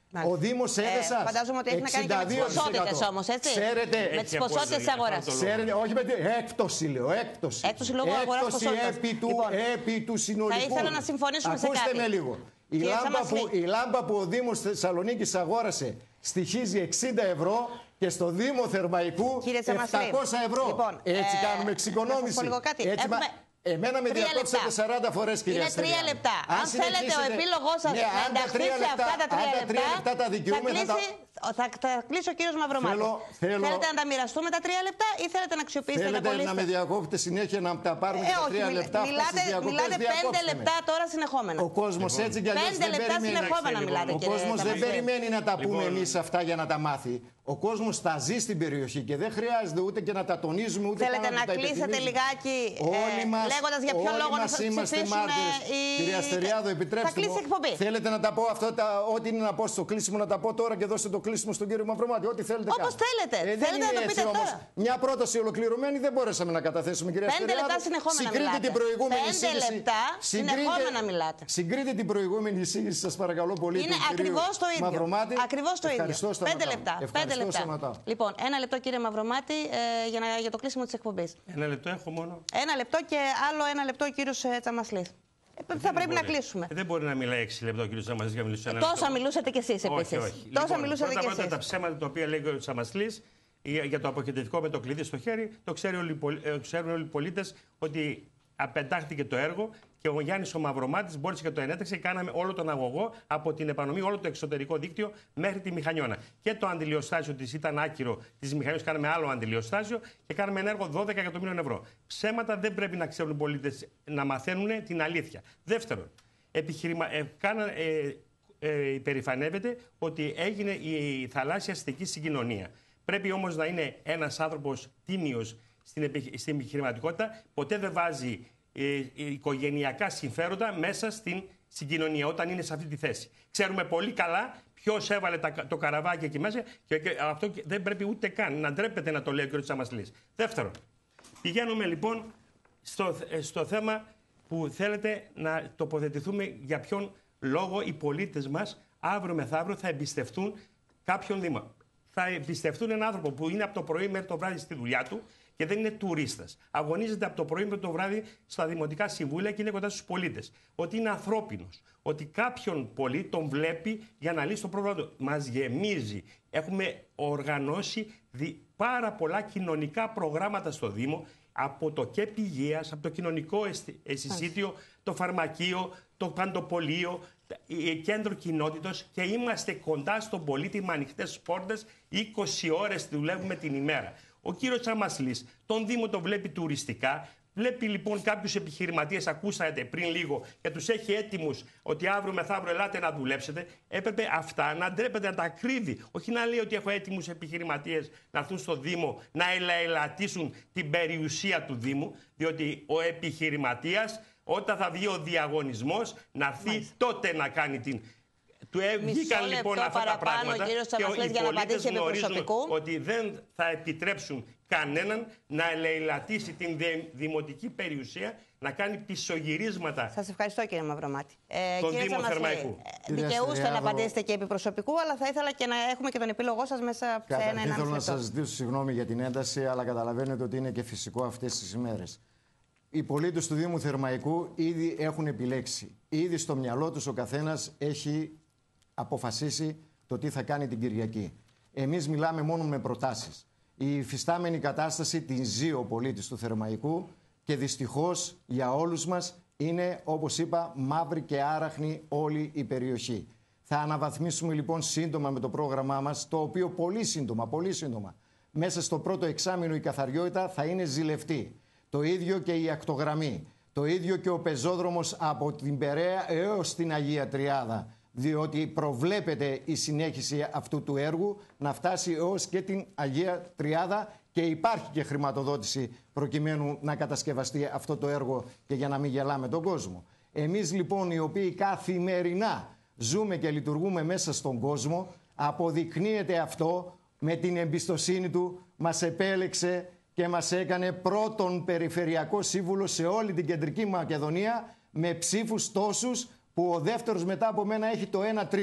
Ο Δήμος Έδεσας. Ε, φαντάζομαι ότι έχει να κάνει και με τις ποσότητες όμως, έτσι. Ξέρετε, με τις ποσότητες της αγοράς. Ξέρετε, όχι με την έκπτωση, λέω. Έκπτωση. Έκπτωση λόγω αγοράς ποσότητας. Επί του, λοιπόν, επί του συνολικού. Θα ήθελα να συμφωνήσουμε Ακούστε σε κάτι. με λίγο. Η λάμπα, που, η λάμπα που ο Δήμος Θεσσαλονίκης αγόρασε στοιχίζει εξήντα ευρώ και στο Δήμο Θερμαϊκού επτακόσια ευρώ. Λοιπόν, έτσι ε, κάνουμε εξοικονόμηση. Έτσι, εμένα με διακόψατε σαράντα φορές, κυρία Είναι τρία λεπτά. Αν, Αν θέλετε ο επίλογός σας ναι, να ενταχθεί σε αυτά τα τρία λεπτά, λεπτά τα δικαιούμαι, θα, κλείσει, θα... θα, θα κλείσει ο κύριος Μαυρομάτης. Θέλω, θέλω... Θέλετε να τα μοιραστούμε τα τρία λεπτά ή θέλετε να αξιοποιήσετε θέλετε τα πολίτε. να με διακόπτετε συνέχεια να τα πάρουμε ε, τα τρία όχι, λεπτά. Μιλάτε, μιλάτε πέντε λεπτά τώρα συνεχόμενα. Ο κόσμος έτσι κι αλλιώς δεν περιμένει. Ο κόσμος δεν περιμένει να τα πούμε εμείς αυτά για να τα μάθει. Ο κόσμος τα ζει στην περιοχή και δεν χρειάζεται ούτε και να τα τονίζουμε ούτε καν να τα υπενθυμίζουμε. Θέλετε να κλείσετε λιγάκι λέγοντας για ποιο λόγο να ψηφίσουν οι... Κυρία Στεριάδο, επιτρέψτε μου. Θέλετε να τα πω αυτό, ό,τι είναι να πω στο κλείσιμο, να τα πω τώρα και δώστε το κλείσιμο στον κύριο Μαυρομάτη. Ό,τι θέλετε. Όπως θέλετε. Θέλετε να το πείτε τώρα. Μια πρόταση ολοκληρωμένη δεν μπορέσαμε να καταθέσουμε, κυρία Στεριάδο. Πέντε λεπτά συνεχόμενα μιλάτε. Την προηγούμενη Πέντε λεπτά συνεχόμενα μιλάτε. Συγκρίνετε την προηγούμενη εισήγηση, σας παρακαλώ πολύ. Είναι ακριβώς το ίδιο. Ακριβώς το ίδιο. Πέντε λεπτά. Πέντε λεπτά. Λοιπόν, ένα λεπτό, κύριε Μαυρομάτη, ε, για, να, για το κλείσιμο της εκπομπής. Ένα λεπτό έχω μόνο. Ένα λεπτό και άλλο ένα λεπτό ο κύριος ε, Τσαμασλής. Ε, θα πρέπει μπορεί. να κλείσουμε. Ε, δεν μπορεί να μιλάει έξι λεπτό ο κύριος Τσαμασλής για να μιλήσει ένα λεπτό. Τόσα λεπτό. μιλούσατε κι εσείς επίσης. Όχι, όχι. Τόσα λοιπόν, μιλούσατε πρώτα, κι εσείς. Πρώτα τα ψέματα τα οποία λέει ο Τσαμασλής για το αποχαιρετικό με το κλειδί στο χέρι, το ξέρουν όλοι, ξέρουν όλοι οι πολίτες ότι απεντάχθηκε το έργο και ο Γιάννης ο Μαυρομάτης μπόρεσε και το ενέταξε και κάναμε όλο τον αγωγό από την επανομή, όλο το εξωτερικό δίκτυο μέχρι τη Μηχανιώνα. Και το αντιλιοστάσιο της ήταν άκυρο της Μηχανιώνας, κάναμε άλλο αντιλιοστάσιο και κάναμε ένα έργο δώδεκα εκατομμύριων ευρώ. Ψέματα δεν πρέπει να ξέρουν οι πολίτες, να μαθαίνουν την αλήθεια. Δεύτερον, επιχειρημα... ε, κάνα, ε, ε, υπερηφανεύεται ότι έγινε η θαλάσσια αστική συγκοινωνία. Πρέπει όμως να είναι ένας άνθρωπος τίμιος στην, επι... στην επιχειρηματικότητα, ποτέ δεν βάζει ε, οικογενειακά συμφέροντα μέσα στην συγκοινωνία όταν είναι σε αυτή τη θέση. Ξέρουμε πολύ καλά ποιος έβαλε τα, το καραβάκι εκεί μέσα και, και αυτό δεν πρέπει ούτε καν να ντρέπεται να το λέει ο κ. Τσαμασλής. Δεύτερον, πηγαίνουμε λοιπόν στο, στο θέμα που θέλετε να τοποθετηθούμε για ποιον λόγο οι πολίτες μας αύριο μεθαύριο θα εμπιστευτούν κάποιον δήμα. Θα εμπιστευτούν έναν άνθρωπο που είναι από το πρωί μέχρι το βράδυ στη δουλειά του και δεν είναι τουρίστας. Αγωνίζεται από το πρωί μέχρι το βράδυ στα δημοτικά συμβούλια και είναι κοντά στους πολίτες. Ότι είναι ανθρώπινος. Ότι κάποιον πολίτη τον βλέπει για να λύσει το πρόβλημα του. Μας γεμίζει. Έχουμε οργανώσει πάρα πολλά κοινωνικά προγράμματα στο Δήμο. Από το ΚΕΠ Υγείας, από το κοινωνικό εσυσίτιο, το φαρμακείο, το παντοπολείο, κέντρο κοινότητος και είμαστε κοντά στον πολίτη με ανοιχτές πόρτες, είκοσι ώρες δουλεύουμε την ημέρα. Ο κύριος Τσαμασλής τον Δήμο το βλέπει τουριστικά. Βλέπει λοιπόν κάποιους επιχειρηματίες, ακούσατε πριν λίγο, και τους έχει έτοιμους ότι αύριο μεθαύριο ελάτε να δουλέψετε. Έπρεπε αυτά να ντρέπεται, να τα κρύβει. Όχι να λέει ότι έχω έτοιμους επιχειρηματίες να έρθουν στο Δήμο να ελαελατήσουν την περιουσία του Δήμου. Διότι ο επιχειρηματίας, όταν θα βγει ο διαγωνισμός, να έρθει Μάλιστα. τότε να κάνει την. Του βγήκαν λοιπόν αυτά τα πράγματα και οι πολίτες γνωρίζουν ότι δεν θα επιτρέψουν κανέναν να ελεηλατήσει την δημοτική περιουσία, να κάνει πισωγυρίσματα. Σας ευχαριστώ, κύριε Μαυρομάτη. Ε, τον Δήμο Θερμαϊκού. Δικαιούστε να απαντήσετε και επί προσωπικού, αλλά θα ήθελα και να έχουμε και τον επίλογό σας μέσα σε ένα ένα Θέλω να σας ζητήσω συγγνώμη για την ένταση, αλλά καταλαβαίνετε ότι είναι και φυσικό αυτές τις ημέρες. Οι πολίτες του Δήμου Θερμαϊκού ήδη έχουν επιλέξει. Ήδη στο μυαλό τους ο καθένας έχει αποφασίσει το τι θα κάνει την Κυριακή. Εμείς μιλάμε μόνο με προτάσεις. Η υφιστάμενη κατάσταση την ζει ο πολίτης του Θερμαϊκού και δυστυχώς για όλους μας είναι, όπως είπα, μαύρη και άραχνη όλη η περιοχή. Θα αναβαθμίσουμε λοιπόν σύντομα με το πρόγραμμά μας, το οποίο πολύ σύντομα, πολύ σύντομα, μέσα στο πρώτο εξάμηνο η καθαριότητα θα είναι ζηλευτή. Το ίδιο και η ακτογραμμή. Το ίδιο και ο πεζόδρομος από την Περαία έως την Αγία Τριάδα. Διότι προβλέπεται η συνέχιση αυτού του έργου να φτάσει έως και την Αγία Τριάδα και υπάρχει και χρηματοδότηση προκειμένου να κατασκευαστεί αυτό το έργο και για να μην γελάμε τον κόσμο. Εμείς λοιπόν οι οποίοι καθημερινά ζούμε και λειτουργούμε μέσα στον κόσμο, αποδεικνύεται αυτό με την εμπιστοσύνη του, μας επέλεξε και μας έκανε πρώτον περιφερειακό σύμβουλο σε όλη την Κεντρική Μακεδονία με ψήφους τόσους που ο δεύτερος μετά από μένα έχει το ένα τρίτο.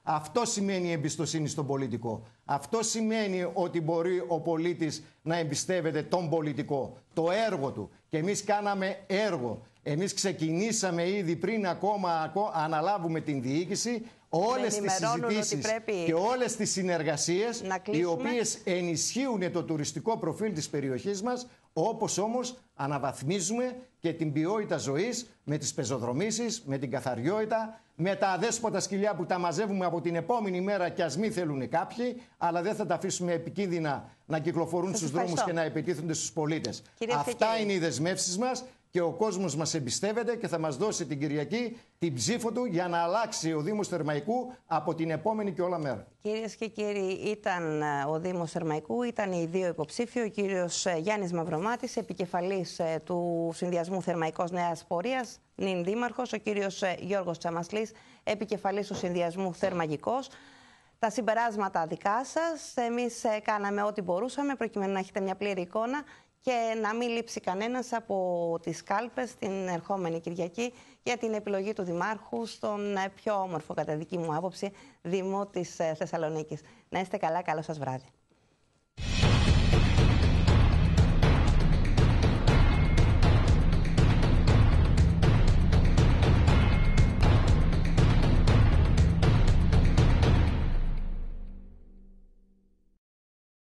Αυτό σημαίνει εμπιστοσύνη στον πολιτικό. Αυτό σημαίνει ότι μπορεί ο πολίτης να εμπιστεύεται τον πολιτικό, το έργο του. Και εμείς κάναμε έργο. Εμείς ξεκινήσαμε ήδη πριν ακόμα αναλάβουμε την διοίκηση όλες τις συζητήσεις πρέπει... και όλες τις συνεργασίες οι οποίες ενισχύουν το τουριστικό προφίλ της περιοχής μας, όπως όμως αναβαθμίζουμε και την ποιότητα ζωής με τις πεζοδρομήσεις, με την καθαριότητα, με τα αδέσποτα σκυλιά που τα μαζεύουμε από την επόμενη μέρα και ας μη θέλουν κάποιοι, αλλά δεν θα τα αφήσουμε επικίνδυνα να κυκλοφορούν στους δρόμους και να επιτίθενται στους πολίτες. Κυρίες Αυτά και είναι οι δεσμεύσεις μας και ο κόσμος μας εμπιστεύεται και θα μας δώσει την Κυριακή την ψήφο του για να αλλάξει ο Δήμος Θερμαϊκού από την επόμενη και όλα μέρα. Κυρίες και κύριοι, ήταν ο Δήμος Θερμαϊκού, ήταν οι δύο υποψήφοι, ο κύριος Γιάννης Μαυρομάτης, επικεφαλής του Συνδυασμού Θερμαϊκός Νέας Πορείας, νυν δήμαρχος, ο κύριος Γιώργος Τσαμασλής, επικεφαλής του Συνδυασμού Θερμαγικός. Τα συμπεράσματα δικά σας, εμείς κάναμε ό,τι μπορούσαμε προκειμένου να έχετε μια πλήρη εικόνα και να μην λείψει κανένας από τις κάλπες την ερχόμενη Κυριακή για την επιλογή του Δημάρχου στον πιο όμορφο, κατά δική μου άποψη, Δήμο της Θεσσαλονίκης. Να είστε καλά, καλό σας βράδυ.